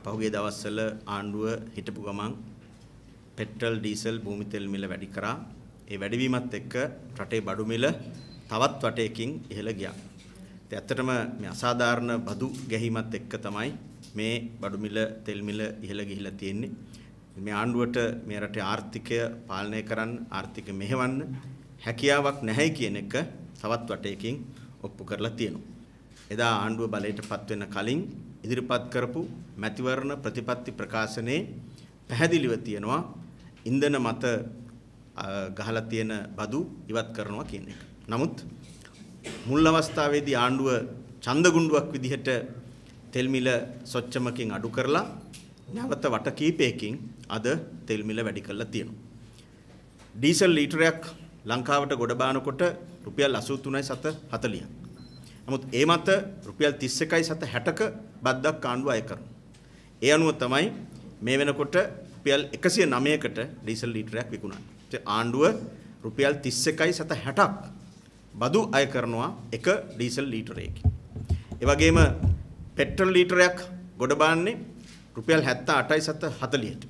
පහුගිය දවස්වල ආණ්ඩුව හිටපු ගමන් පෙට්‍රල් ඩීසල් භූමි තෙල් මිල වැඩි කරා. ඒ වැඩිවීමත් එක්ක රටේ බඩු මිල තවත් වටයකින් ඉහළ ගියා. ඒ ඇත්තටම මේ අසාධාරණ බදු ගැහිමත් එක්ක තමයි මේ බඩු මිල තෙල් මිල ඉහළ ගිහිලා තියෙන්නේ. මේ ආණ්ඩුවට මේ රටේ ආර්ථිකය පාලනය කරන්න ආර්ථික මෙහෙවන්න හැකියාවක් නැහැ කියන එක තවත් වටයකින් ඔප්පු කරලා තියෙනවා. එදා ආණ්ඩුව බලයටපත් වෙන කලින් ඉදිරිපත් කරපු මැතිවරණ ප්‍රතිපත්ති ප්‍රකාශනයේ පැහැදිලිව තියෙනවා ඉන්ධන මත ගහලා තියෙන බදු ඉවත් කරනවා කියන එක. නමුත් මුල් අවස්ථාවේදී ආණ්ඩුව ඡන්දගුණ්ඩුවක් විදිහට තෙල් මිල සොච්චමකින් අඩු කරලා නැවත වට කීපයකින් අද තෙල් මිල වැඩි කරලා තියෙනවා. ඩීසල් ලීටරයක් ලංකාවට ගොඩ බානකොට රුපියල් 83.40ක්. නමුත් ඒ මත රුපියල් 31.60ක බද්දක් ආණ්ඩුව අය කරනවා. ඒ අනුව තමයි මේ වෙනකොට රුපියල් 109කට ඩීසල් ලීටරයක් විකුණන්නේ. ඒ ආණ්ඩුව රුපියල් 31.60ක් බදු අය කරනවා එක ඩීසල් ලීටරයකින්. ඒ වගේම පෙට්‍රල් ලීටරයක් ගොඩ බාන්නේ රුපියල් 78.40ට.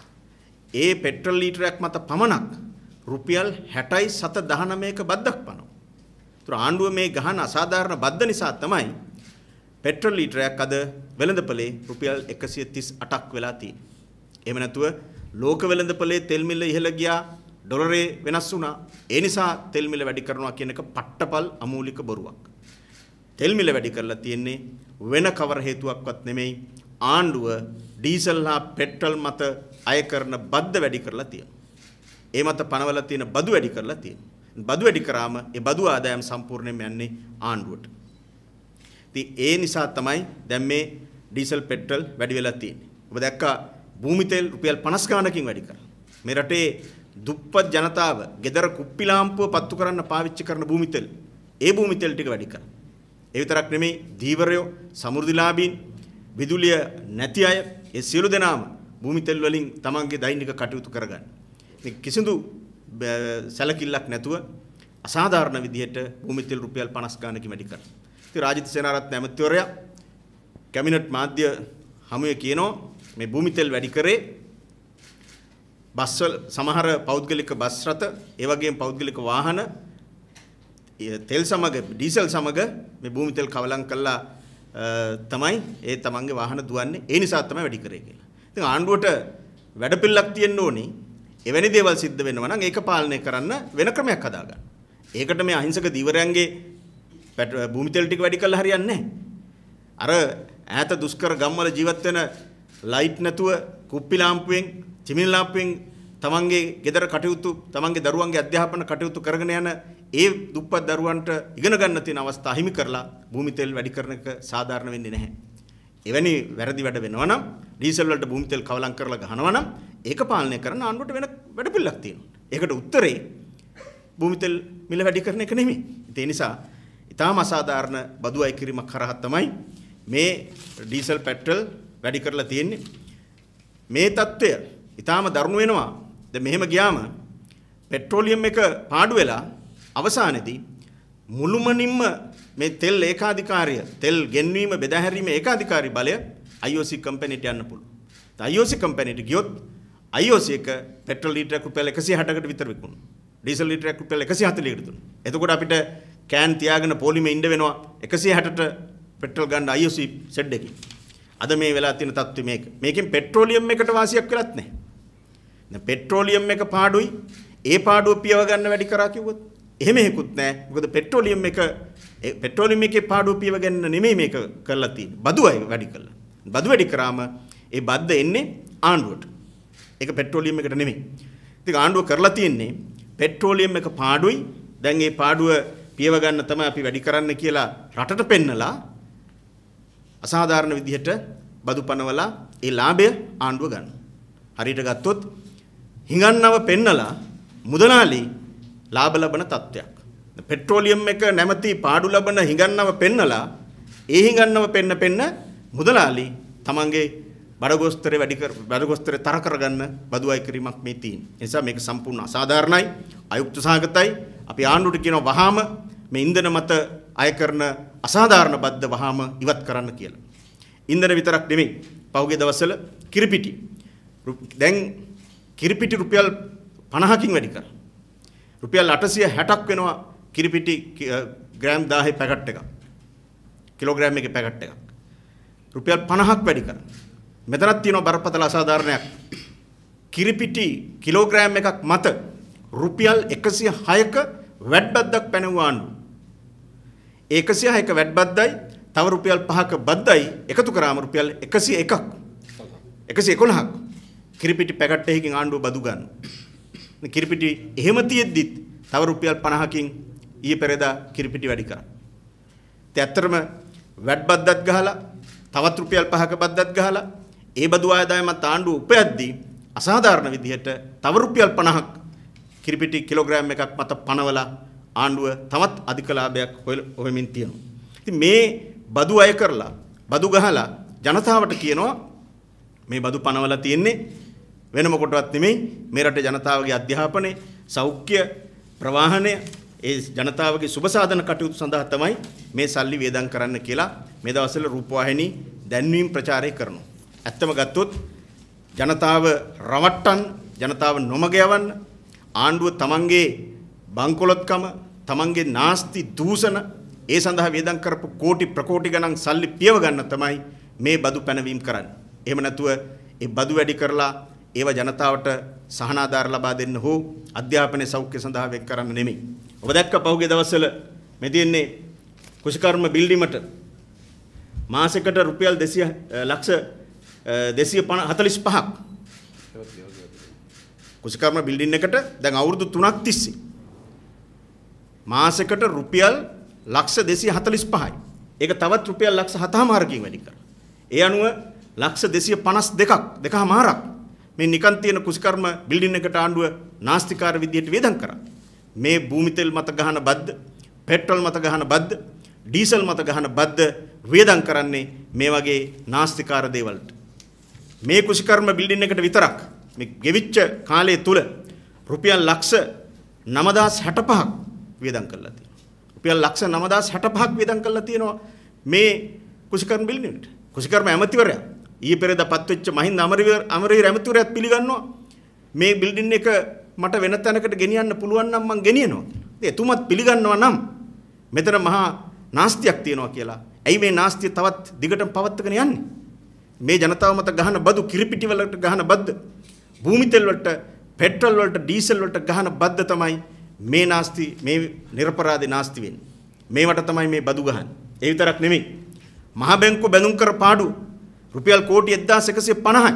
ඒ පෙට්‍රල් ලීටරයක් මත පමණක් රුපියල් 60.19ක බද්දක් පනවනවා. ආණ්ඩුව මේ ගහන අසාධාරණ බද්ද නිසා තමයි පෙට්‍රල් ලීටරයක් අද වෙළඳපොලේ රුපියල් 138ක් වෙලා තියෙන්නේ. එහෙම නැතුව ලෝක වෙළඳපොලේ තෙල් මිල ඉහළ ගියා, ඩොලරේ වෙනස් වුණා. ඒ නිසා තෙල් මිල වැඩි කරනවා කියන එක පට්ටපල් අමූලික බොරුවක්. තෙල් මිල වැඩි කරලා තියෙන්නේ වෙන කවර හේතුවක්වත් නෙමෙයි. ආණ්ඩුව ඩීසල් හා පෙට්‍රල් මත අය කරන බද්ද වැඩි කරලා තියෙනවා. ඒ මත පනවලා තියෙන බදු වැඩි කරලා තියෙනවා. බදු වැඩි කරාම ඒ බදු ආදායම් සම්පූර්ණයෙන්ම යන්නේ ආණ්ඩුවට. ඉතින් ඒ නිසා තමයි දැන් මේ ඩීසල් පෙට්‍රල් වැඩි වෙලා තියෙන්නේ. ඔබ දැක්කා භූමි තෙල් රුපියල් 50 ගානකින් වැඩි කරා. මේ රටේ දුප්පත් ජනතාව ගෙදර කුප්පි ලාම්පුව පත්තු කරන්න පාවිච්චි කරන භූමි තෙල්, ඒ භූමි තෙල් ටික වැඩි කරා. ඒ විතරක් නෙමෙයි ධීවරයෝ, සමෘද්ධිලාභීන්, විදුලිය නැති අය, ඒ සියලු දෙනාම භූමි තෙල් වලින් තමන්ගේ දෛනික කටයුතු කරගන්න. මේ කිසිදු සැලකිල්ලක් නැතුව අසාධාරණ විදිහට භූමි තෙල් රුපියල් 50 ගානකින් වැඩි කරා. ඉතින් රාජිත සේනාරත්න ඇමතිවරයා කැබිනට් මාධ්‍ය හමුවේ කියනවා මේ භූමි තෙල් වැඩි කරේ බස්වල සමහර පෞද්ගලික බස් රථ, ඒ වගේම පෞද්ගලික වාහන තෙල් සමග ඩීසල් සමග මේ භූමි තෙල් කවලම් කළා තමයි ඒ තමන්ගේ වාහන දුවන්නේ. ඒ නිසා තමයි වැඩි කරේ කියලා. ඉතින් ආණ්ඩුවට වැඩපිළිවෙලක් තියෙන්න ඕනේ. එවැනි දේවල් සිද්ධ වෙනවා නම් ඒක පාලනය කරන්න වෙන ක්‍රමයක් හදාගන්න. ඒකට මේ අහිංසක දීවරයන්ගේ භූමි තෙල් ටික වැඩි කළා හරියන්නේ නැහැ. අර ඈත දුෂ්කර ගම්වල ජීවත් වෙන ලයිට් නැතුව කුප්පි ලාම්පුවෙන්, චිමිනි ලාම්පුවෙන් තමන්ගේ ගෙදර කටයුතු, තමන්ගේ දරුවන්ගේ අධ්‍යාපන කටයුතු කරගෙන යන ඒ දුප්පත් දරුවන්ට ඉගෙන ගන්න තියෙන අවස්ථා හිමි කරලා භූමි තෙල් වැඩි කරන එක සාධාරණ වෙන්නේ නැහැ. එවැනි වැරදි වැඩ වෙනවා නම් ඩීසල් වලට භූමි තෙල් කවලම් කරලා ගහනවා නම් ඒක පාලනය කරන්න ආණ්ඩුවට වෙන වැඩපිළිවෙලක් තියෙනවා. ඒකට උත්තරේ භූමි තෙල් මිල වැඩි කරන එක නෙමෙයි. ඒ නිසා ඊටාම අසාධාරණ බදු අය කිරීමක් කරා තමයි මේ ඩීසල් පෙට්‍රල් වැඩි කරලා තියෙන්නේ. මේ தত্ত্বය ඊටාම දරුණු වෙනවා. දැන් මෙහෙම ගියාම පෙට්‍රෝලියම් එක පාඩු වෙලා අවසානයේදී මුළුමනින්ම මේ තෙල් ඒකාධිකාරිය, තෙල් ගෙන්වීම බෙදා හැරීමේ ඒකාධිකාරී බලය IOC කම්පැනිට යන්න පුළුවන්. IOC කම්පැනිට ගියොත් IOC එක පෙට්‍රල් ලීටරයක් රුපියල් 160කට විතර විකුණනවා. ඩීසල් ලීටරයක් රුපියල් 140කට දුන්නා. එතකොට අපිට කෑන් තියාගෙන පොලිමේ ඉන්න වෙනවා 160ට පෙට්‍රල් ගන්න IOC සෙඩ් එකකින්. අද මේ වෙලා තියෙන තත්ත්වය මේක. මේකෙන් පෙට්‍රෝලියම් එකට වාසියක් වෙලත් නැහැ. දැන් පෙට්‍රෝලියම් එක පාඩුයි. ඒ පාඩුව පියව ගන්න වැඩි කරා කිව්වොත් එහෙම හේකුත් නැහැ. මොකද පෙට්‍රෝලියම් එකේ පාඩුව පියව ගන්න නෙමෙයි මේක කරලා තියෙන්නේ. බදු අය වැඩි කළා. බදු වැඩි කරාම ඒ බද්ද එන්නේ ආණ්ඩුවට. ඒක පෙට්‍රෝලියම් එකට නෙමෙයි. ඉතින් ආණ්ඩුව කරලා තියෙන්නේ පෙට්‍රෝලියම් එක පාඩුයි. දැන් මේ පාඩුව පියව ගන්න තමයි අපි වැඩි කරන්න කියලා රටට පෙන්නලා අසාධාරණ විදිහට බදු පනවලා ඒ ලාභය ආණ්ඩුව ගන්න. හරියට ගත්තොත් හිඟන්නව පෙන්නලා මුදලාලි ලාභ ලබන තත්ත්වයක්. පෙට්‍රෝලියම් එක නැමැති පාඩු ලබන හිඟන්නව පෙන්නලා ඒ හිඟන්නව පෙන්න මුදලාලි තමන්ගේ බඩගොස්තරේ තර කරගන්න බදු අය කිරීමක් මේ තියෙන්නේ. ඒ නිසා මේක සම්පූර්ණ අසාධාරණයි, අයුක්ත සහගතයි. අපි ආණ්ඩුවට කියනවා වහාම මේ ඉන්ධන මත අය කරන අසාධාරණ බද්ද වහාම ඉවත් කරන්න කියලා. ඉන්ධන විතරක් නෙමෙයි පහුගිය දවස්වල කිරිපිටි දැන් කිරිපිටි රුපියල් 50කින් වැඩි කරා. රුපියල් 860ක් වෙනවා කිරිපිටි ග්‍රෑම් 1000 පැකට් එකක්. කිලෝග්‍රෑම් එකේ පැකට් එකක්. රුපියල් 50ක් වැඩි කරා. මෙතනක් තියෙනවා බරපතල අසාධාරණයක්. කිරිපිටි කිලෝග්‍රෑම් එකක් මත රුපියල් 106ක වැට් බද්දක් පැනවුවා ආණ්ඩුව. 106ක වැට් බද්දයි තව රුපියල් 5ක බද්දයි එකතු කරාම රුපියල් 101ක් 111ක් කිරිපිටි පැකට් එකකින් ආණ්ඩුව බදු ගන්නවා. කිරිපිටි එහෙම තියෙද්දිත් තව රුපියල් 50කින් ඊයේ පෙරේදා කිරිපිටි වැඩි කරා. ඒ ඇත්තටම වැට් බද්දත් ගහලා තවත් රුපියල් 5ක බද්දත් ගහලා ඒ බදු ආදායමත් ආණ්ඩුව උපයද්දී අසාධාරණ විදිහට තව රුපියල් 50ක් කිරිපිටි කිලෝග්‍රෑම් එකක් මත පනවලා ආණ්ඩුව තවත් අධික ලාභයක් හොයමින් තියෙනවා. ඉතින් මේ බදු අය කරලා බදු ගහලා ජනතාවට කියනවා මේ බදු පනවලා තියෙන්නේ වෙන මොකටවත් නෙමෙයි මේ රටේ ජනතාවගේ අධ්‍යාපනය, සෞඛ්‍ය, ප්‍රවාහනය, ඒ ජනතාවගේ සුබ සාධන කටයුතු සඳහා තමයි මේ සල්ලි වියදම් කරන්න කියලා මේ දවස්වල රූපවාහිනී දැන්වීම් ප්‍රචාරය කරනවා. ඇත්තම ගත්තොත් ජනතාව රවට්ටන්න, ජනතාව නොමග යවන්න ආණ්ඩුව තමන්ගේ බංකොලොත්කම, තමන්ගේ නාස්ති දූෂණ ඒ සඳහා වියදම් කරපු කෝටි ප්‍රකෝටි ගණන් සල්ලි පියව ගන්න තමයි මේ බදු පැනවීම කරන්නේ. එහෙම නැතුව ඒ බදු වැඩි කරලා ඒව ජනතාවට සහනාධාර ලබා දෙන්න හෝ අධ්‍යාපනයේ සෞඛ්‍ය සඳහා වෙන් කරන්න නෙමෙයි. ඔබ දැක්ක පහුගිය දවස්වල මේ තියෙන්නේ කුෂිකර්ම බිල්ඩිමට මාසෙකට රුපියල් 245ක් කුෂිකර්ම බිල්ඩින් එකට දැන් අවුරුදු 3ක් තිස්සේ මාසෙකට රුපියල් 245යි. ඒක තවත් රුපියල් 7,000කින් වැඩි කරා. ඒ අනුව 252ක් මේ නිකන් තියෙන කුෂිකර්ම බිල්ඩින් එකට ආණ්ඩුව නාස්තිකාර විදියට වේදම් කරා. මේ භූමි තෙල් මත ගහන බද්ද, පෙට්‍රල් මත ගහන බද්ද, ඩීසල් මත ගහන බද්ද වේදම් කරන්නේ මේ වගේ නාස්තිකාර දේවල්ට. මේ කුෂිකර්ම බිල්ඩින් එකට විතරක් මේ ගෙවිච්ච කාලය තුල රුපියල් 9,65ක් වේදම් කරලා තියෙනවා. රුපියල් 9,65ක් වේදම් කරලා තියෙනවා මේ කුෂිකර්ම බිල්ඩින් එකට. කුෂිකර්ම ඇමතිවරයා ඊයේ පෙරේදා පත් වෙච්ච මහින්ද අමරවීර ඇමතිවරයාත් පිළිගන්නවා මේ බිල්ඩින් එක මට වෙන තැනකට ගෙනියන්න පුළුවන් නම් මං ගෙනියනවා. ඉතින් එතුමත් පිළිගන්නවා නම් මෙතන මහා නාස්තියක් තියෙනවා කියලා. ඇයි මේ නාස්තිය තවත් දිගටම පවත්වාගෙන යන්නේ? මේ ජනතාව මත ගහන බදු, කිරිපිටි වලට ගහන බද්ද, භූමි තෙල් වලට, පෙට්‍රල් වලට, ඩීසල් වලට ගහන බද්ද තමයි මේ නාස්ති, මේ නිර්පරාදී නාස්ති වෙන්නේ. මේවට තමයි මේ බදු ගහන්නේ. ඒ විතරක් නෙමෙයි. මහ බැංකුව බැඳුම් කර පාඩු රුපියල් කෝටි 1150යි.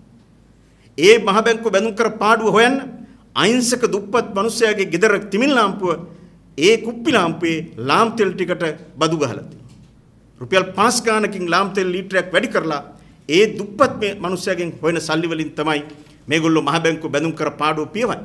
ඒ මහ බැංකුව බැඳුම් කර පාඩුව හොයන්න අහිංසක දුප්පත් මිනිසයාගේ ගෙදර තිමින් ලාම්පුව ඒ කුප්පි ලාම්පුවේ ලාම් තෙල් ටිකට බදු ගහලා තියෙනවා. රුපියල් 5 ගානකින් ලාම් තෙල් ලීටරයක් වැඩි කරලා ඒ දුප්පත් මේ මිනිසයාගෙන් හොයන සල්ලි වලින් තමයි මේගොල්ලෝ මහ බැංකුව බැඳුම් කර පාඩුව පියවන්නේ.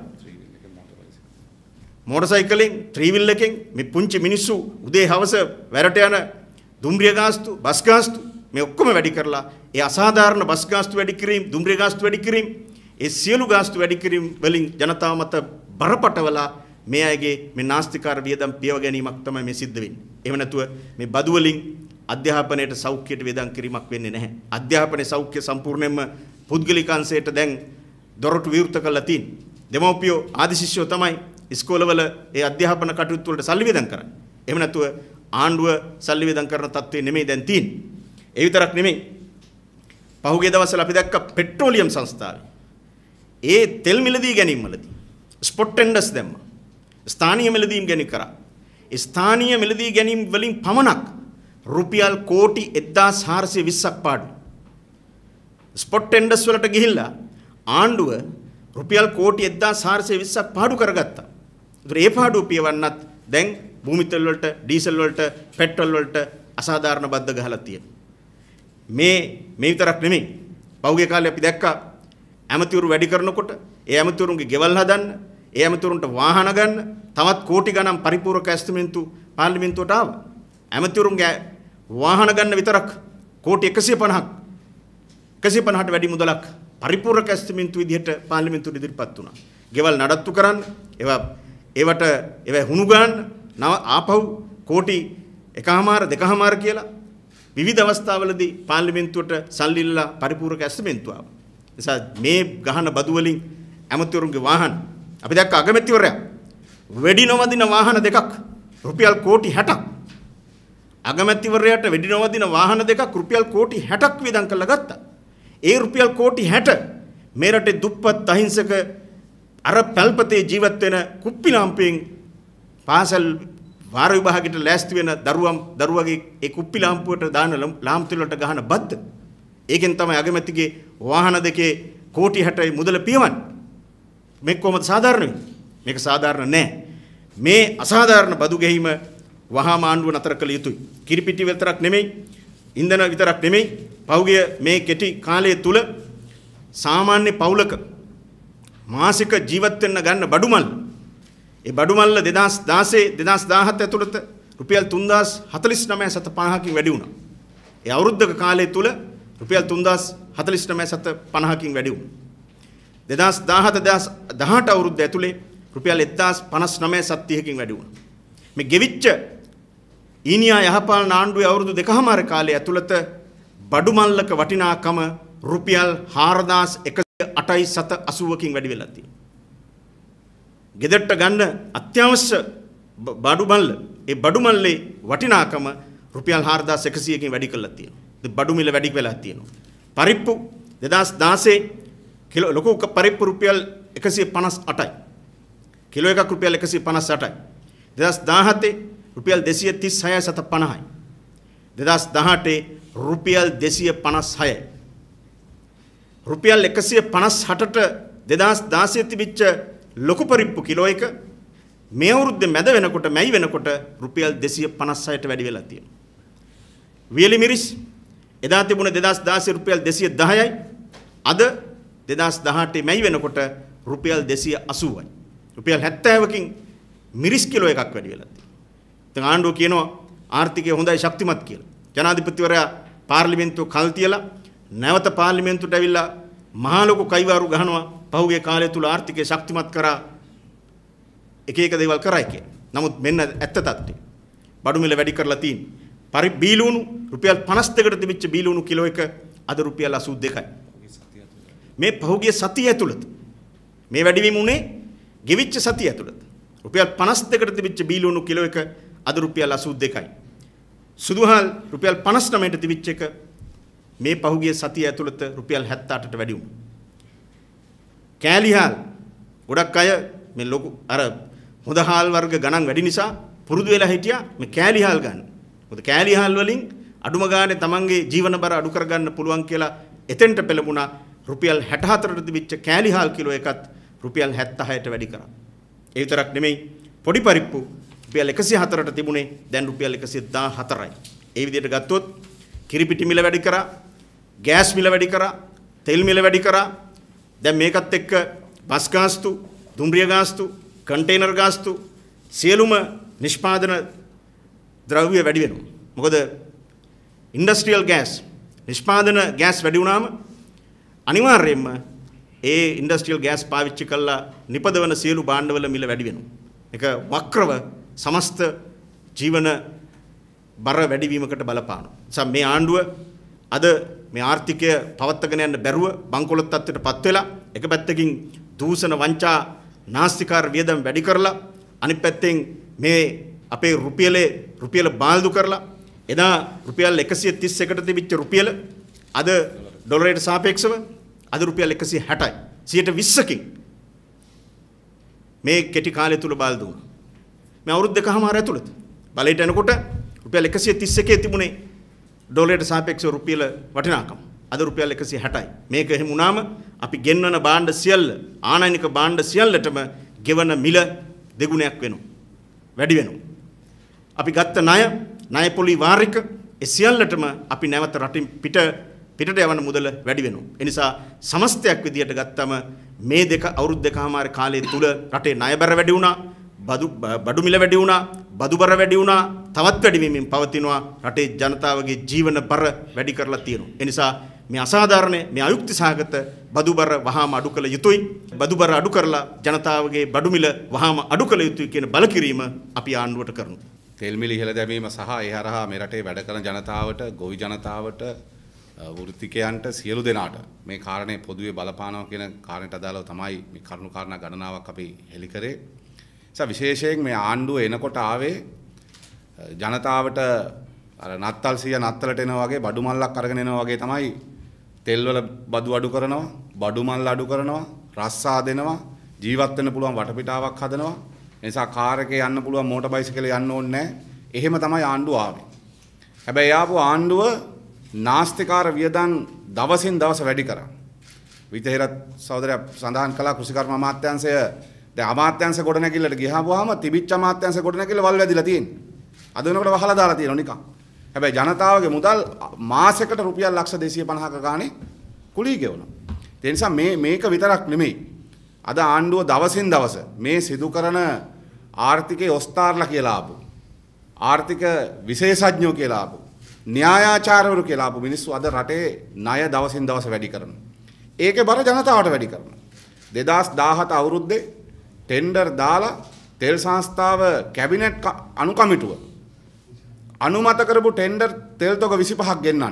මෝටරසයිකලෙන්, ත්‍රිවිල් එකෙන් මේ පුංචි මිනිස්සු උදේ හවස වැඩට යන දුම්රිය ගාස්තු, බස් ගාස්තු මේ ඔක්කොම වැඩි කරලා ඒ අසාධාරණ බස් ගාස්තු වැඩි කිරීම, දුම්රිය ගාස්තු වැඩි කිරීම, ඒ සියලු ගාස්තු වැඩි කිරීම වලින් ජනතාව මත බරපතලලා මේ අයගේ මේ නාස්තිකාර වියදම් පියව ගැනීමක් තමයි මේ සිද්ධ වෙන්නේ. එහෙම නැතුව මේ බදු වලින් අධ්‍යාපනයට, සෞඛ්‍යයට වියදම් කිරීමක් වෙන්නේ නැහැ. අධ්‍යාපනයේ සෞඛ්‍ය සම්පූර්ණයෙන්ම පුද්ගලික අංශයට දැන් දොරටු විවෘත කරලා තියෙන්නේ. දෙමව්පියෝ ආදි ශිෂ්‍යෝ තමයි ඉස්කෝලවල ඒ අධ්‍යාපන කටයුතු වලට සල්ලි වියදම් කරන්නේ. එහෙම නැතුව ආණ්ඩුව සල්ලි වියදම් කරන තත්ත්වේ නෙමෙයි දැන් තියෙන්නේ. ඒ විතරක් නෙමෙයි. පහුගිය දවස්වල අපි දැක්ක පෙට්‍රෝලියම් සංස්ථාවේ ඒ තෙල් මිලදී ගැනීම වලදී ස්පොට් ටෙන්ඩර්ස් දැම්මා. ස්ථානීය මිලදීම් ගැනීම කරා. ස්ථානීය මිලදී ගැනීම වලින් පමණක් රුපියල් කෝටි 1420ක් පාඩු. ස්පොට් ටෙන්ඩර්ස් වලට ගිහිල්ලා ආණ්ඩුව රුපියල් කෝටි 1420ක් පාඩු කරගත්තා. ඒතර ඒ පාඩුව පියවන්නත් දැන් භූමි තෙල් වලට, ඩීසල් වලට, පෙට්‍රල් වලට අසාධාරණ බද්ද ගහලා තියෙනවා. මේ විතරක් නෙමෙයි. පහුගිය කාලේ අපි දැක්කා ඇමතිවරු වැඩි කරනකොට ඒ ඇමතිවරුන්ගේ ගෙවල් හදන්න, ඒ ඇමතිවරුන්ට වාහන ගන්න තවත් කෝටි ගණන් පරිපූර්ණක ඇස්තිමේන්තු පාර්ලිමේන්තුවට ආවා. ඇමතිවරුන්ගේ වාහන ගන්න විතරක් කෝටි 150ට වැඩි මුදලක් පරිපූර්ණක ඇස්තිමේන්තු විදිහට පාර්ලිමේන්තුවට ඉදිරිපත් වුණා. ගෙවල් නඩත්තු කරන්න, ඒවට හුණු ගන්න ආපහු කෝටි 1.5 2.5 කියලා විවිධ අවස්ථාවලදී පාර්ලිමේන්තුවට සල්ලි ඉල්ලලා පරිපූර්ණක ඇස්තමේන්තුව ආවා. නිසා මේ ගහන බදු වලින් ඇමතිවරුන්ගේ වාහන අපි දැක්ක අගමැතිවරයා වෙඩි නොවදින වාහන දෙකක් රුපියල් කෝටි 60ක් අගමැතිවරයාට වෙඩි නොවදින වාහන දෙකක් රුපියල් කෝටි 60ක් වියදම් කරලා ගත්තා. ඒ රුපියල් කෝටි 60 මේ රටේ දුප්පත් අහිංසක අර පැල්පතේ ජීවත් වෙන කුප්පිලාම්පෙන් පාසල් වාර විභාගයට ලෑස්ති වෙන දරුවගේ ඒ කුප්පිලාම්පුවට දාන ලාම්පුව වලට ගහන බද්ද. ඒකෙන් තමයි අගමැතිගේ වාහන දෙකේ කෝටි 60යි මුදල පියවන්නේ. මේක කොහොමද සාධාරණ වෙන්නේ? මේක සාධාරණ නෑ. මේ අසාධාරණ බදු ගැහිම වහාම ආණ්ඩුව නතර කළ යුතුයි. කිරිපිටි විතරක් නෙමෙයි, ඉන්ධන විතරක් නෙමෙයි, පහුගිය මේ කෙටි කාලය තුල සාමාන්‍ය පවුලක මාසික ජීවත් වෙන්න ගන්න බඩුමල් ඒ බඩුමල්ල 2016 2017 ඇතුළත රුපියල් 3049.50කින් වැඩි වුණා. ඒ අවුරුද්දක කාලය තුල රුපියල් 3049.50කින් වැඩි වුණා. 2017 2018 අවුරුද්ද ඇතුලේ රුපියල් 1059.70කින් වැඩි වුණා. මේ ගෙවිච්ච ඊනියා යහපාලන ආණ්ඩුවේ අවුරුදු දෙකමාර කාලය ඇතුළත බඩුමල්ලක වටිනාකම රුපියල් 4108.80කින් වැඩි වෙලා තියෙනවා. ගෙදරට ගන්න අත්‍යවශ්‍ය බඩුමල්ල ඒ බඩුමල්ලේ වටිනාකම රුපියල් 4100කින් වැඩි කරලා තියෙනවා. ඒ බඩු මිල වැඩි වෙලා තියෙනවා. පරිප්පු 2016 කිලෝ ලොකු පරිප්පු රුපියල් 158යි. කිලෝ එකක් රුපියල් 158යි. 2017 රුපියල් 236.50යි. 2018 රුපියල් 256යි. රුපියල් 158ට 2016 තිබිච්ච ලොකු පරිප්පු කිලෝ එක මේ අවුරුද්දේ මැද වෙනකොට මැයි වෙනකොට රුපියල් 256ට වැඩි වෙලා තියෙනවා. වියලි මිරිස් එදා තිබුණ 2016 රුපියල් 210යි. අද 2018 මැයි වෙනකොට රුපියල් 280යි. රුපියල් 70කින් මිරිස් කිලෝ එකක් වැඩි වෙලා තියෙනවා. දැන් ආණ්ඩුව කියනවා ආර්ථිකය හොඳයි ශක්තිමත් කියලා. ජනාධිපතිවරයා පාර්ලිමේන්තුව කල් තියලා නැවත පාර්ලිමේන්තුවට ඇවිල්ලා මහා ලොකු කයිවාරු ගහනවා පහුගිය කාලය තුල ආර්ථිකය ශක්තිමත් කරා එක දේවල් කරයි කියලා. නමුත් මෙන්න ඇත්ත තත්ත්වය. බඩු මිල වැඩි කරලා තියෙන. බීලුණු රුපියල් 52කට තිබිච්ච බීලුණු කිලෝ එක අද රුපියල් 82යි. මේ පහුගිය සතිය ඇතුළත මේ වැඩිවීම උනේ ගෙවිච්ච සතිය ඇතුළත. රුපියල් 52කට තිබිච්ච බීලුණු කිලෝ එක අද රුපියල් 82යි. සුදුහල් රුපියල් 59ට තිබිච්ච එක මේ පහුගිය සතිය ඇතුළත රුපියල් 78ට වැඩි වුණා. කෑලිහාල් ගොඩක් අය මේ ලොකු අර හොඳ හාල් වර්ග ගණන් වැඩි නිසා පුරුදු වෙලා හිටියා මේ කෑලිහාල් ගන්න. මොකද කෑලිහාල් වලින් අඩුම ගානේ තමන්ගේ ජීවන බර අඩු කරගන්න පුළුවන් කියලා එතෙන්ට පෙළඹුණා. රුපියල් 64ට තිබිච්ච කෑලිහාල් කිලෝ එකත් රුපියල් 76ට වැඩි කරා. ඒ විතරක් නෙමෙයි පොඩි පරිප්පු රුපියල් 104ට තිබුණේ දැන් රුපියල් 114යි. ඒ විදිහට ගත්තොත් කිරිපිටි මිල වැඩි කරා, ගෑස් මිල වැඩි කරා, තෙල් මිල වැඩි කරා. දැන් මේකත් එක්ක බස් ගාස්තු, දුම්රිය ගාස්තු, කන්ටේනර් ගාස්තු සියලුම නිෂ්පාදන ද්‍රව්‍ය වැඩි වෙනවා. මොකද ඉන්ඩස්ට්‍රියල් ගෑස් නිෂ්පාදන ගෑස් වැඩි වුණාම අනිවාර්යයෙන්ම ඒ ඉන්ඩස්ට්‍රියල් ගෑස් පාවිච්චි කරලා නිපදවන සියලු භාණ්ඩවල මිල වැඩි වෙනවා. ඒක වක්‍රව සමස්ත ජීවන බර වැඩිවීමකට බලපානවා. නිසා මේ ආණ්ඩුව අද මේ ආර්ථිකය පවත්වාගෙන යන්න බැරුව බංකොලොත් තත්ත්වයටපත් වෙලා එක පැත්තකින් දූෂණ වංචා නාස්තිකාර වියදම් වැඩි කරලා අනිත් පැත්තෙන් මේ අපේ රුපියල බාල්දු කරලා එදා රුපියල් 131කට තිබිච්ච රුපියල අද ඩොලරයට සාපේක්ෂව අද රුපියල් 160යි. 120කින් මේ කෙටි කාලය තුල බාල්දු වුණා. මේ අවුරුදු දෙකමාර ඇතුළත බලයට එනකොට රුපියල් 131 තිබුණේ ඩොලරයට සාපේක්ෂව රුපියල වටිනාකම. අද රුපියල් 160යි. මේක එහෙම වුණාම අපි ගෙන්වන භාණ්ඩ සියල්ල ආනයනික භාණ්ඩ සියල්ලටම ගෙවන මිල දෙගුණයක් වෙනවා. වැඩි වෙනවා. අපි ගත්ත ණය පොලි වාරික ඒ සියල්ලටම අපි නැවත රටින් පිටට යවන මුදල වැඩි වෙනවා. ඒ නිසා සමස්තයක් විදියට ගත්තම මේ අවුරුදු දෙකමාර කාලය තුල රටේ ණය බර වැඩි වුණා, බඩු මිල වැඩි වුණා, බදු බර වැඩි වුණා, තවත් වැඩි වෙමින් පවතිනවා. රටේ ජනතාවගේ ජීවන බර වැඩි කරලා තියෙනවා. ඒ නිසා මේ අසාධාරණ මේ අයුක්ති සහගත බදු බර වහාම අඩු කළ යුතුයි. බදු බර අඩු කරලා ජනතාවගේ බඩු මිල වහාම අඩු කළ යුතුයි කියන බලකිරීම අපි ආණ්ඩුවට කරනවා. තෙල් මිල ඉහළ දැමීම සහ ඒ හරහා මේ රටේ වැඩ කරන ජනතාවට, ගොවි ජනතාවට, වෘත්තිකයන්ට සියලු දෙනාට මේ කාරණේ පොදුවේ බලපානවා කියන කාරණයට අදාළව තමයි මේ කරුණු කාරණා ගණනාවක් අපි හෙළි කරේ. විශේෂයෙන් මේ ආණ්ඩුව එනකොට ආවේ ජනතාවට අර නත්තල් සිය නත්තලට එනවා වගේ බඩු මල්ලක් අරගෙන එනවා වගේ තමයි තෙල් වල බදු අඩු කරනවා, බඩු මල්ල අඩු කරනවා, රස්සා දෙනවා, ජීවත් වෙන්න පුළුවන් වටපිටාවක් හදනවා. ඒ නිසා කාර් එකේ යන්න පුළුවන් මෝටර් බයිසිකලේ යන්න ඕනේ නැහැ. එහෙම තමයි ආණ්ඩුව ආවේ. හැබැයි ආපු ආණ්ඩුව නාස්තිකාර වියදම් දවසින් දවස වැඩි කරා. විතේරත් සහෝදරයා සඳහන් කළා කෘෂිකර්ම අමාත්‍යාංශය දැන් අමාත්‍යාංශ ගොඩනැගිල්ලට ගියාම තිබිච්ච අමාත්‍යාංශ ගොඩනැගිල්ල වල් වැදිලා තියෙන්නේ. අද වෙනකොට වහලා දාලා තියෙනවා නිකන්. හැබැයි ජනතාවගේ මුදල් මාසෙකට රුපියල් ලක්ෂ 250ක ගානේ කුලී ගෙවනවා. ඒ නිසා මේක විතරක් නෙමෙයි. අද ආණ්ඩුව දවසින් දවස මේ සිදු කරන ආර්ථිකයේ ඔස්තාර්ලා කියලා ආපු ආර්ථික විශේෂඥයෝ කියලා ආපු න්‍යායාචාර්යවරු කියලා ආපු මිනිස්සු අද රටේ ණය දවසින් දවස වැඩි කරනවා. ඒකේ බර ජනතාවට වැඩි කරනවා. 2017 අවුරුද්දේ ටෙන්ඩර් දාලා තෙල් සංස්ථාව කැබිනට් අනුකමිටුව අනුමත කරපු ටෙන්ඩර් තෙල් තොග 25ක් ගෙන්නන්න.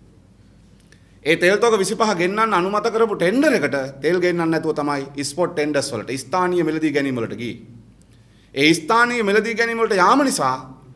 ඒ තෙල් තොග 25 ගෙන්නන්න අනුමත කරපු ටෙන්ඩර් එකට තෙල් ගෙන්නන්න නැතුව තමයි ස්පොට් ටෙන්ඩර්ස් වලට ස්ථානීය මිලදී ගැනීම වලට ගියේ. ඒ ස්ථානීය මිලදී ගැනීම වලට යාම නිසා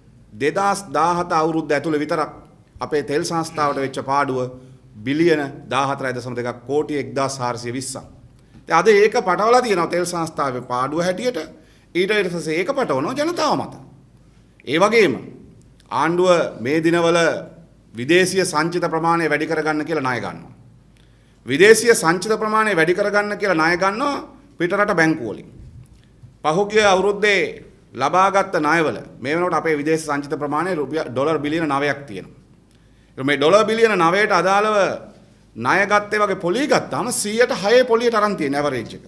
2017 අවුරුද්ද ඇතුළේ විතරක් අපේ තෙල් සංස්ථාවට වෙච්ච පාඩුව බිලියන 14.2 කෝටි 1420ක්. අද ඒක පටවලා තියෙනවා තෙල් සංස්ථාවේ පාඩුව හැටියට. ඊට පස්සේ ඒක පටවනවා ජනතාව මත. ඒ වගේම ආණ්ඩුව මේ දිනවල විදේශීය සංචිත ප්‍රමාණය වැඩි කරගන්න කියලා ණය ගන්නවා. විදේශීය සංචිත ප්‍රමාණය වැඩි කරගන්න කියලා ණය ගන්නවා පිටරට බැංකු වලින්. පහුගිය අවුරුද්දේ ලබාගත් ණයවල මේ වෙනකොට අපේ විදේශ සංචිත ප්‍රමාණය ඩොලර් බිලියන 9ක් තියෙනවා. මේ ඩොලර් බිලියන 9ට අදාළව ණය ගත්තේ වගේ පොලිය ගත්තාම 106 පොලියට අරන් තියෙන ඇවරේජ් එක.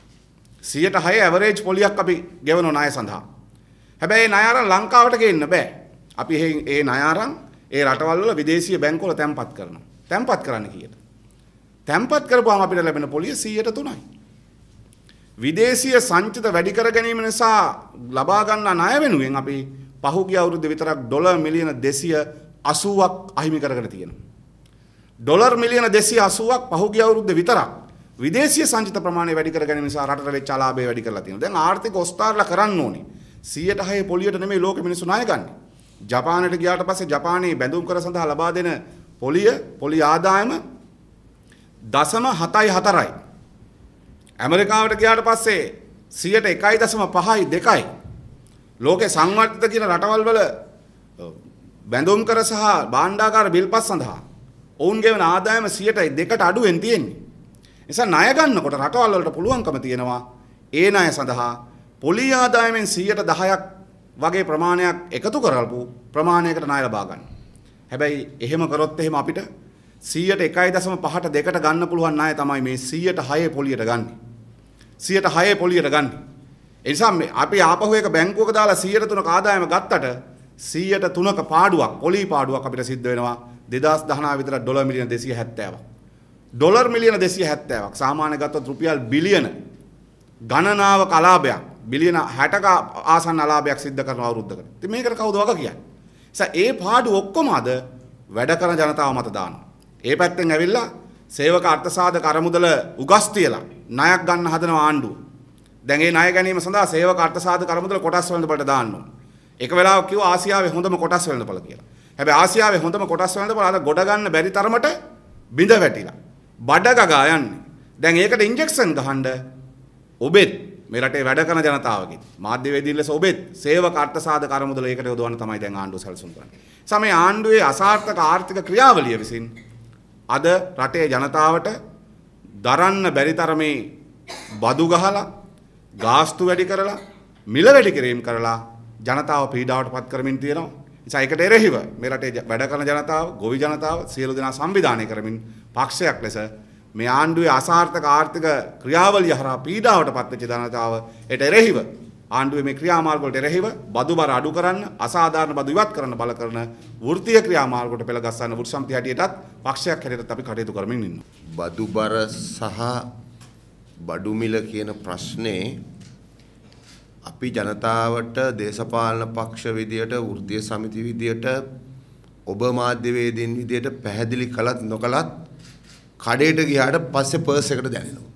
106 ඇවරේජ් පොලියක් අපි ගෙවන ණය සඳහා. හැබැයි ණය අරන් ලංකාවට ගේන්න බෑ. අපි ඒ ණය අරන් ඒ රටවල් වල විදේශීය බැංකු වල තැන්පත් කරනවා. තැන්පත් කරන්න කීයද? තැන්පත් කරපුවාම අපිට ලැබෙන පොලිය 3%යි. විදේශීය සංචිත වැඩි කර ගැනීම නිසා ලබා ගන්නා ණය වෙනුවෙන් අපි පහුගිය අවුරුද්දේ විතරක් ඩොලර් මිලියන 280ක් අහිමි කරගෙන තියෙනවා. ඩොලර් මිලියන 280ක් පහුගිය අවුරුද්දේ විතරක් විදේශීය සංචිත ප්‍රමාණය වැඩි කර ගැනීම නිසා රටට වෙච්ච ආලාභය වැඩි කරලා තියෙනවා. දැන් ආර්ථික ඔස්තාරලා කරන්න ඕනේ. 106 පොලියට නෙමෙයි ලෝකෙ මිනිස්සු ණය ගන්න. ජපානයට ගියාට පස්සේ ජපානයේ බැඳුම් කර සඳහා ලබා දෙන පොලිය ආදායම 0.74යි. ඇමරිකාවට ගියාට පස්සේ 1.5.2යි. ලෝකේ සංවර්ධිත කියන රටවල් වල බැඳුම් කර සහ භාණ්ඩාගාර බිල්පත් සඳහා ඔවුන් ගෙවන ආදායම 2% අඩුවෙන් තියෙන්නේ. නිසා ණය ගන්නකොට රටවල් වලට පුළුවන්කම තියෙනවා ඒ ණය සඳහා පොලි ආදායමෙන් 10%ක් වගේ ප්‍රමාණයක් එකතු කරපු ප්‍රමාණයකට ණය ලබා ගන්න. හැබැයි එහෙම කරොත් එහෙම අපිට 101.5ට 2ට ගන්න පුළුවන් ණය තමයි මේ 106 පොලියට ගන්න. 106 පොලියට ගන්න. ඒ නිසා අපි ආපහු එක බැංකුවක දාලා 103ක ආදායම ගත්තට 103ක පාඩුවක් පොලි පාඩුවක් අපිට සිද්ධ වෙනවා 2019 විතර ඩොලර් මිලියන 270ක්. ඩොලර් මිලියන 270ක් සාමාන්‍ය ගත්තොත් රුපියල් බිලියන ගණනාවක අලාභයක් බිලියන 60ක ආසන්න අලාභයක් සිද්ධ කරන අවුරුද්දකට. ඉතින් මේකට කවුද වග කියන්නේ? ඒ පාඩු ඔක්කොම අද වැඩ කරන ජනතාව මත දානවා. ඒ පැත්තෙන් ඇවිල්ලා සේවක අර්ථසාධක අරමුදල උගස් තියලා ණයක් ගන්න හදන ආණ්ඩුව. දැන් ඒ ණය ගැනීම සඳහා සේවක අර්ථසාධක අරමුදල කොටස් වෙළඳපළට දාන්න ඕන. එක වෙලාවක කිව්වා ආසියාවේ හොඳම කොටස් වෙළඳපළ කියලා. හැබැයි ආසියාවේ හොඳම කොටස් වෙළඳපළ අද ගොඩ ගන්න බැරි තරමට බිඳ වැටිලා. බඩ ගගා යන්නේ. දැන් ඒකට ඉන්ජෙක්ෂන් ගහන්න ඔබෙත් මේ රටේ වැඩ කරන ජනතාවගේ මාධ්‍යවේදීන් ලෙස ඔබෙත් සේවක අර්ථසාධක අරමුදල ඒකට යොදවන්න තමයි දැන් ආණ්ඩුව සැලසුම් කරන්නේ. සමේ ආණ්ඩුවේ අසාර්ථක ආර්ථික ක්‍රියාවලිය විසින් අද රටේ ජනතාවට දරන්න බැරි තරමේ බදු ගහලා ගාස්තු වැඩි කරලා මිල වැඩි කිරීම කරලා ජනතාව පීඩාවට පත් කරමින් තියෙනවා. නිසා ඒකට එරෙහිව මේ රටේ වැඩ කරන ජනතාව, ගොවි ජනතාව සියලු දෙනා සංවිධානය කරමින් පක්ෂයක් ලෙස මේ ආණ්ඩුවේ අසාර්ථක ආර්ථික ක්‍රියාවලිය හරහා පීඩාවට පත් වෙච්ච ජනතාව ඒට එරෙහිව ආණ්ඩුවේ මේ ක්‍රියාමාර්ග වලට එරෙහිව බදු බර අඩු කරන්න, අසාධාරණ බදු ඉවත් කරන්න බල කරන වෘත්තීය ක්‍රියාමාර්ග වලට පෙළ ගස්සන වෘත්ති සමිතිය හැටියටත් පක්ෂයක් හැටියටත් අපි කටයුතු කරමින් ඉන්නවා. බදු බර සහ බඩු මිල කියන ප්‍රශ්නේ අපි ජනතාවට දේශපාලන පක්ෂ විදියට වෘත්තීය සමිති විදියට ඔබ මාධ්‍යවේදීන් විදියට පැහැදිලි කළත් නොකළත් කඩේට ගියාට පස්සේ පර්ස් එකට දැනෙනවා.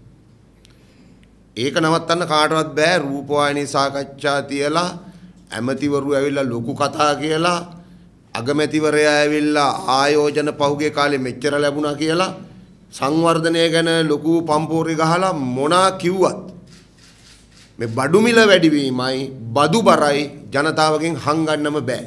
ඒක නවත්තන්න කාටවත් බෑ. රූපවාහිනී සාකච්ඡා තියලා ඇමතිවරු ඇවිල්ලා ලොකු කතා කියලා අගමැතිවරයා ඇවිල්ලා ආයෝජන පහුගිය කාලේ මෙච්චර ලැබුණා කියලා සංවර්ධනය ගැන ලොකු පම්පෝරි ගහලා මොනා කිව්වත් මේ බඩු මිල වැඩිවීමයි බදු බරයි ජනතාවගෙන් හංගන්නම බෑ.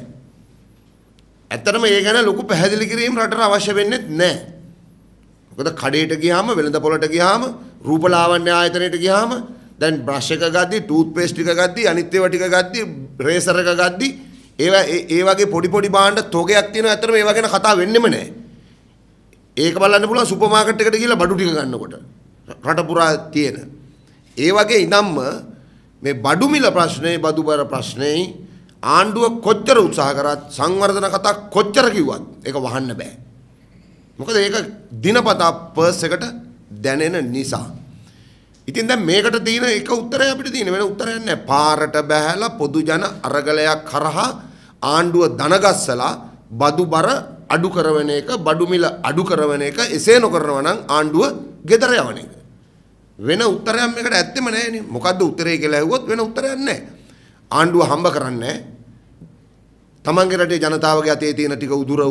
ඇත්තටම ඒ ගැන ලොකු පැහැදිලි කිරීම රටට අවශ්‍ය වෙන්නේ නැහැ. මොකද කඩේට ගියාම වෙළඳ පොළට ගියාම රූපලාවන්‍ය ආයතනයට ගියාම දැන් බ්‍රෂ් එක ගද්දි ටූත් පේස්ට් එක ගද්දි අනිත් ඒවා ටික ගද්දි රේසර් එක ගද්දි ඒ වගේ පොඩි පොඩි භාණ්ඩ තොගයක් තියෙනවා. ඇත්තටම ඒවා ගැන කතා වෙන්නෙම නැහැ. ඒක බලන්න පුළුවන් සුපර් මාකට් එකට ගිහලා බඩු ටික ගන්නකොට රට පුරා තියෙන. ඒ වගේ ඉඳන්ම මේ බඩු මිල ප්‍රශ්නේ බදු බර ප්‍රශ්නේ ආණ්ඩුව කොච්චර උත්සාහ කරත් සංවර්ධන කතා කොච්චර කිව්වත් ඒක වහන්න බෑ. මොකද ඒක දිනපතා පර්ස් එකට දැනෙන නිසා. ඉතින් දැන් මේකට තියෙන එක උත්තරය අපිට තියෙන වෙන උත්තරයක් නැහැ. පාරට බැහැලා පොදු ජන අරගලයක් කරහා ආණ්ඩුව දනගස්සලා බදු බර අඩු කරවන එක බඩු මිල අඩු කරවන එක එසේ නොකරනවා නම් ආණ්ඩුව ගෙදර යවන එක. වෙන උත්තරයක් මේකට ඇත්තෙම නැහැ නේ. මොකද්ද උත්තරේ කියලා ඇහුවොත් වෙන උත්තරයක් නැහැ. ආණ්ඩුව හම්බ කරන්නේ තමන්ගේ රටේ ජනතාවගේ අතේ තියෙන ටික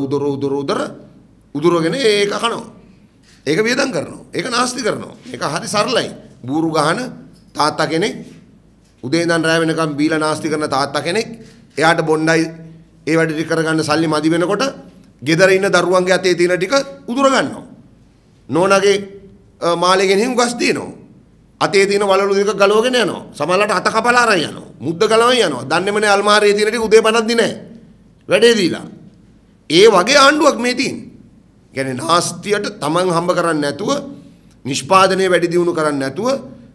උදුරගෙන ඒක කනවා. ඒක වියදම් කරනවා. ඒක නාස්ති කරනවා. ඒක හරි සරලයි. බూరు ගහන තාත්තා කෙනෙක් උදේ ඉඳන් රැ වෙනකම් බීලා නාස්ති කරන තාත්තා කෙනෙක් එයාට බොණ්ඩයි ඒ වැඩ ටික කරගන්න සල්ලි මදි වෙනකොට ගෙදර ඉන්න දරුවන්ගේ අතේ තියෙන ටික උදුර ගන්නවා. නෝනාගේ මාළේගෙන් හිඟුස් දිනනවා. අතේ තියෙන වලලු දෙක ගලවගෙන යනවා. සමහරවිට අත කපලා අරන් යනවා. මුද්ද ගලවගෙන යනවා. දන්නේම නැහැ අල්මාරියේ තියෙන ටික උදේ බනද්දි නැහැ. වැඩේ දීලා. ඒ වගේ ආණ්ඩුවක් මේ තියෙන්නේ. කියන්නේ නාස්තියට තමන් හම්බ කරන්නේ නැතුව නිෂ්පාදනය වැඩි දියුණු කරන්නේ නැතුව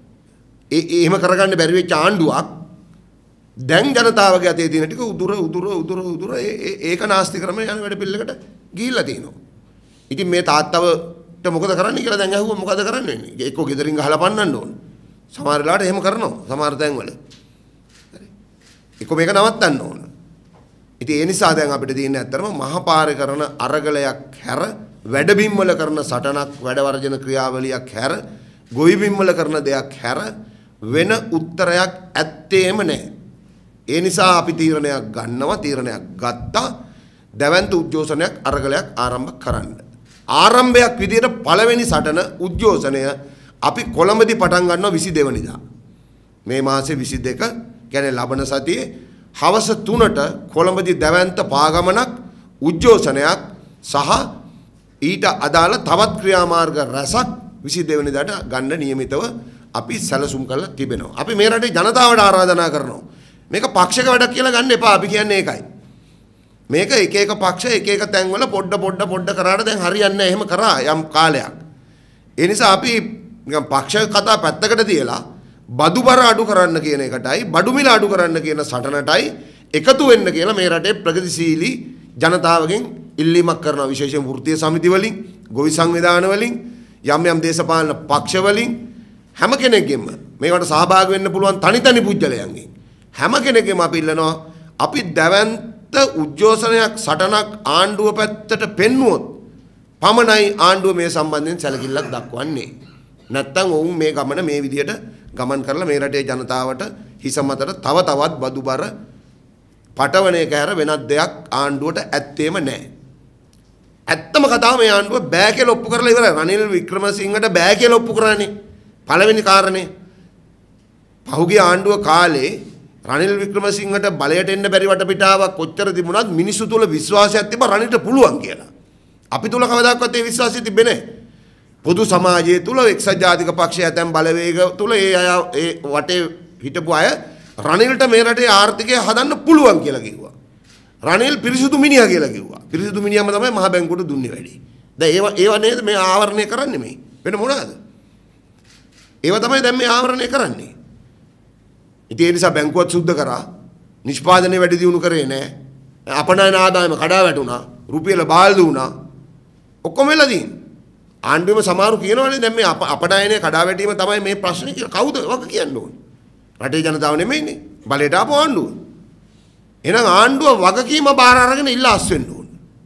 එහෙම කරගන්න බැරි වෙච්ච ආණ්ඩුවක් දැන් ජනතාවගේ අතේ තියෙන ටික උදුර ඒක නාස්ති කරමින් යන වැඩ පිළිලකට ගිහිල්ලා තියෙනවා. ඉතින් මේ තාත්තවට මොකද කරන්නේ කියලා දැන් අහුවා මොකද කරන්න වෙන්නේ? එක්කෝ ගෙදරින් ගහලා පන්නන්න ඕන. සමහර වෙලාවට එහෙම කරනවා. සමහර තැන්වල. හරි. එක්කෝ මේක නවත්තන්න ඕන. ඉතින් ඒ නිසා දැන් අපිට තියෙන්නේ ඇත්තටම මහපාරේ කරන අරගලයක් හැර වැඩබිම් වල කරන සටනක් වැඩ වර්ජන ක්‍රියාවලියක් හැර ගොවිබිම් වල කරන දෙයක් හැර වෙන උත්තරයක් ඇත්තේම නැහැ. ඒ නිසා අපි තීරණයක් ගත්තා දැවැන්ත උද්ඝෝෂණයක් අරගලයක් ආරම්භ කරන්න. ආරම්භයක් විදියට පළවෙනි සටන උද්ඝෝෂණය අපි කොළඹදී පටන් ගන්නවා 22 වෙනිදා. මේ මාසේ 22 කියන්නේ ලබන සතියේ හවස 3ට කොළඹදී දැවැන්ත පාගමනක් උද්ඝෝෂණයක් සහ ඊට අදාළ තවත් ක්‍රියාමාර්ග රැසක් 22 වෙනිදාට ගන්න නියමිතව අපි සැලසුම් කරලා තිබෙනවා. අපි මේ රටේ ජනතාවට ආරාධනා කරනවා. මේක පක්ෂික වැඩක් කියලා ගන්න එපා. අපි කියන්නේ ඒකයි. මේක එක එක පක්ෂ එක එක තැන්වල පොඩ කරාට දැන් හරියන්නේ නැහැ. එහෙම කරා යම් කාලයක්. ඒ නිසා අපි නිකන් පක්ෂ කතා පැත්තකට තියලා බදු බර අඩු කරන්න කියන එකටයි බඩු මිල අඩු කරන්න කියන සටනටයි එකතු වෙන්න කියලා මේ රටේ ප්‍රගතිශීලී ජනතාවගෙන් ඉල්ලීමක් කරනවා. විශේෂයෙන් වෘත්තීය සමිති වලින්, ගොවි සංවිධාන වලින්, යම් දේශපාලන පක්ෂ වලින් හැම කෙනෙක්ගෙම මේකට සහභාගී වෙන්න පුළුවන් තනි පුජ්‍යලයන්ගෙන් හැම කෙනෙක්ගෙම අපි ඉල්ලනවා අපි දැවැන්ත උද්ඝෝෂණයක් සටනක් ආණ්ඩුව පැත්තට පෙන්නුවොත් පමණයි ආණ්ඩුව මේ සම්බන්ධයෙන් සැලකිල්ලක් දක්වන්නේ. නැත්තම් ඔවුන් මේ ගමන මේ විදියට ගමන් කරලා මේ රටේ ජනතාවට හිස මතට තවත් බදු බර පටවන එක හැර වෙනත් දෙයක් ආණ්ඩුවට ඇත්තේම නැහැ. ඇත්තම කතාව මේ ආණ්ඩුව බෑ කියලා ඔප්පු කරලා ඉවරයි. රනිල් වික්‍රමසිංහට බෑ කියලා ඔප්පු කරානේ. පළවෙනි කාරණේ. පහුගිය ආණ්ඩුව කාලේ රනිල් වික්‍රමසිංහට බලයට එන්න බැරි වටපිටාවක් කොච්චර තිබුණත් මිනිස්සු තුල විශ්වාසයක් තිබ්බා රනිල්ට පුළුවන් කියලා. අපි තුල කවදාකවත් ඒ විශ්වාසය තිබෙන්නේ නැහැ. පොදු සමාජය තුල එක්සත් ජාතික පක්ෂය ඇතැම් බලවේග තුල ඒ වටේ හිටපු අය රනිල්ට මේ රටේ ආර්ථිකය හදන්න පුළුවන් කියලා කිව්වා. රනිල් පිරිසුදු මිනිහා කියලා කිව්වා. පිරිසුදු මිනිහාම තමයි මහ බැංකුවට දුන්නේ වැඩි. දැන් ඒව නේද මේ ආවරණය කරන්නේ මේ. වෙන මොනවාද? ඒව තමයි දැන් මේ ආවරණය කරන්නේ. ඉතින් ඒ නිසා බැංකුවත් සුද්ධ කරා. නිෂ්පාදනය වැඩි දියුණු කරේ නැහැ. අපනයන ආදායම කඩා වැටුණා. රුපියල බාල්දු වුණා. ඔක්කොම වෙලා තියෙන්නේ. ආණ්ඩුවේම සමහරු කියනවානේ දැන් මේ අපනයනේ කඩා වැටීම තමයි මේ ප්‍රශ්නේ කියලා. කවුද වග කියන්න ඕනේ? රටේ ජනතාව නෙමෙයිනේ. බලයට ආපු ආණ්ඩුව. එහෙනම් ආණ්ඩුව වගකීම බාර අරගෙන ඉල්ලාස් වෙන්න ඕන.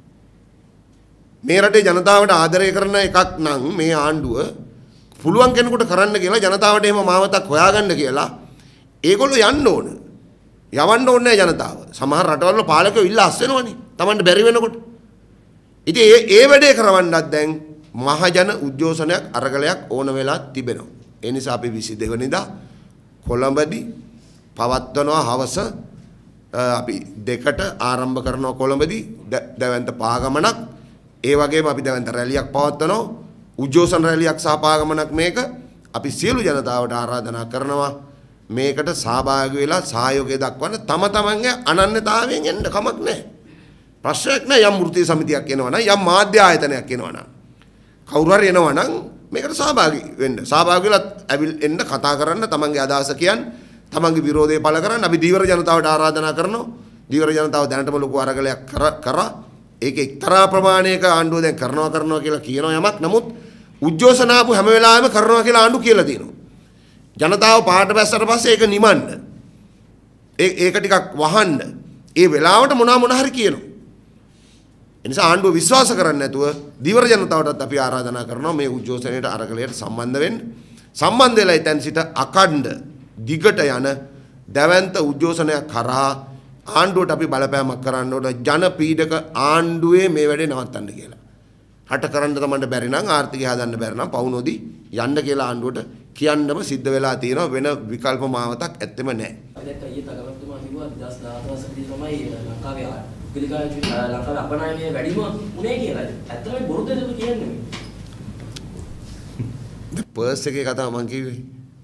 මේ රටේ ජනතාවට ආදරය කරන එකක් නම් මේ ආණ්ඩුව පුළුවන් කෙනෙකුට කරන්න කියලා ජනතාවට එහෙම මාවතක් හොයාගන්න කියලා ඒගොල්ලෝ යන්න ඕන. යවන්න ඕනේ ජනතාව. සමහර රටවල පාලකයෝ ඉල්ලාස් වෙනවනේ. Tamanට බැරි වෙනකොට. ඉතින් ඒ වැඩේ කරවන්නත් දැන් මහජන උද්ඝෝෂණයක් අරගලයක් ඕන වෙලා තිබෙනවා. ඒ නිසා අපි 22 වෙනිදා කොළඹදී පවත්වනවා හවස අපි 2ට ආරම්භ කරනවා කොළඹදී දැවැන්ත පාගමනක්. ඒ වගේම අපි දැවැන්ත රැලියක් පවත්වනවා. උද්ඝෝෂණ රැලියක් සහ පාගමනක් මේක අපි සියලු ජනතාවට ආරාධනා කරනවා මේකට සහභාගී වෙලා සහයෝගය දක්වන්න තම තමන්ගේ අනන්‍යතාවයෙන් එන්න කමක් නැහැ. ප්‍රශ්නයක් නැහැ යම් වෘත්තීය සමිතියක් එනවනම් යම් මාධ්‍ය ආයතනයක් එනවනම් කවුරු හරි එනවනම් මේකට සහභාගී වෙන්න. සහභාගී වෙලා එන්න කතා කරන්න තමන්ගේ අදහස කියන්න තමන්ගේ විරෝධය පළ කරන්න අපි දීවර ජනතාවට ආරාධනා කරනවා. දීවර ජනතාව දැනටම ලොකු අරගලයක් කරා ඒක එක්තරා ප්‍රමාණයක ආණ්ඩුව දැන් කරනවා කියලා කියනවා යමක්. නමුත් උද්ඝෝෂණ ආපු හැම වෙලාවෙම කරනවා කියලා ආණ්ඩුව කියලා තියෙනවා. ජනතාව පාට බැස්සට පස්සේ ඒක නිමන්න. ඒක ටිකක් වහන්න. ඒ වෙලාවට මොනවා හරි කියනවා. ඒ නිසා ආණ්ඩුව විශ්වාස කරන්නේ නැතුව දීවර ජනතාවටත් අපි ආරාධනා කරනවා මේ උද්ඝෝෂණයට අරගලයට සම්බන්ධ වෙන්න. සම්බන්ධ වෙලා ඉතින් සිට අකණ්ඩ දිගට යන දැවැන්ත උද්ඝෝෂණයක් කරා ආණ්ඩුවට අපි බලපෑමක් කරන්න ඕන ජන පීඩක ආණ්ඩුවේ මේ වැඩේ නවත්තන්න කියලා. රට කරන්න තමයි බැරි නම් ආර්ථිකය හදන්න බැරි නම් පවුනෝදී යන්න කියලා ආණ්ඩුවට කියන්නම සිද්ධ වෙලා තියෙනවා වෙන විකල්ප මාවතක් ඇත්තෙම නැහැ. දැක්ක ඊයේ තගලතුමා කිව්වා 2014 දී තමයි ලංකාවේ ලංකාවේ අපනයනය වැඩිම උනේ කියලා. ඇත්තටම බොරුද ඒක කියන්නේ? පර්ස් එකේ කතාව මම කිව්වේ.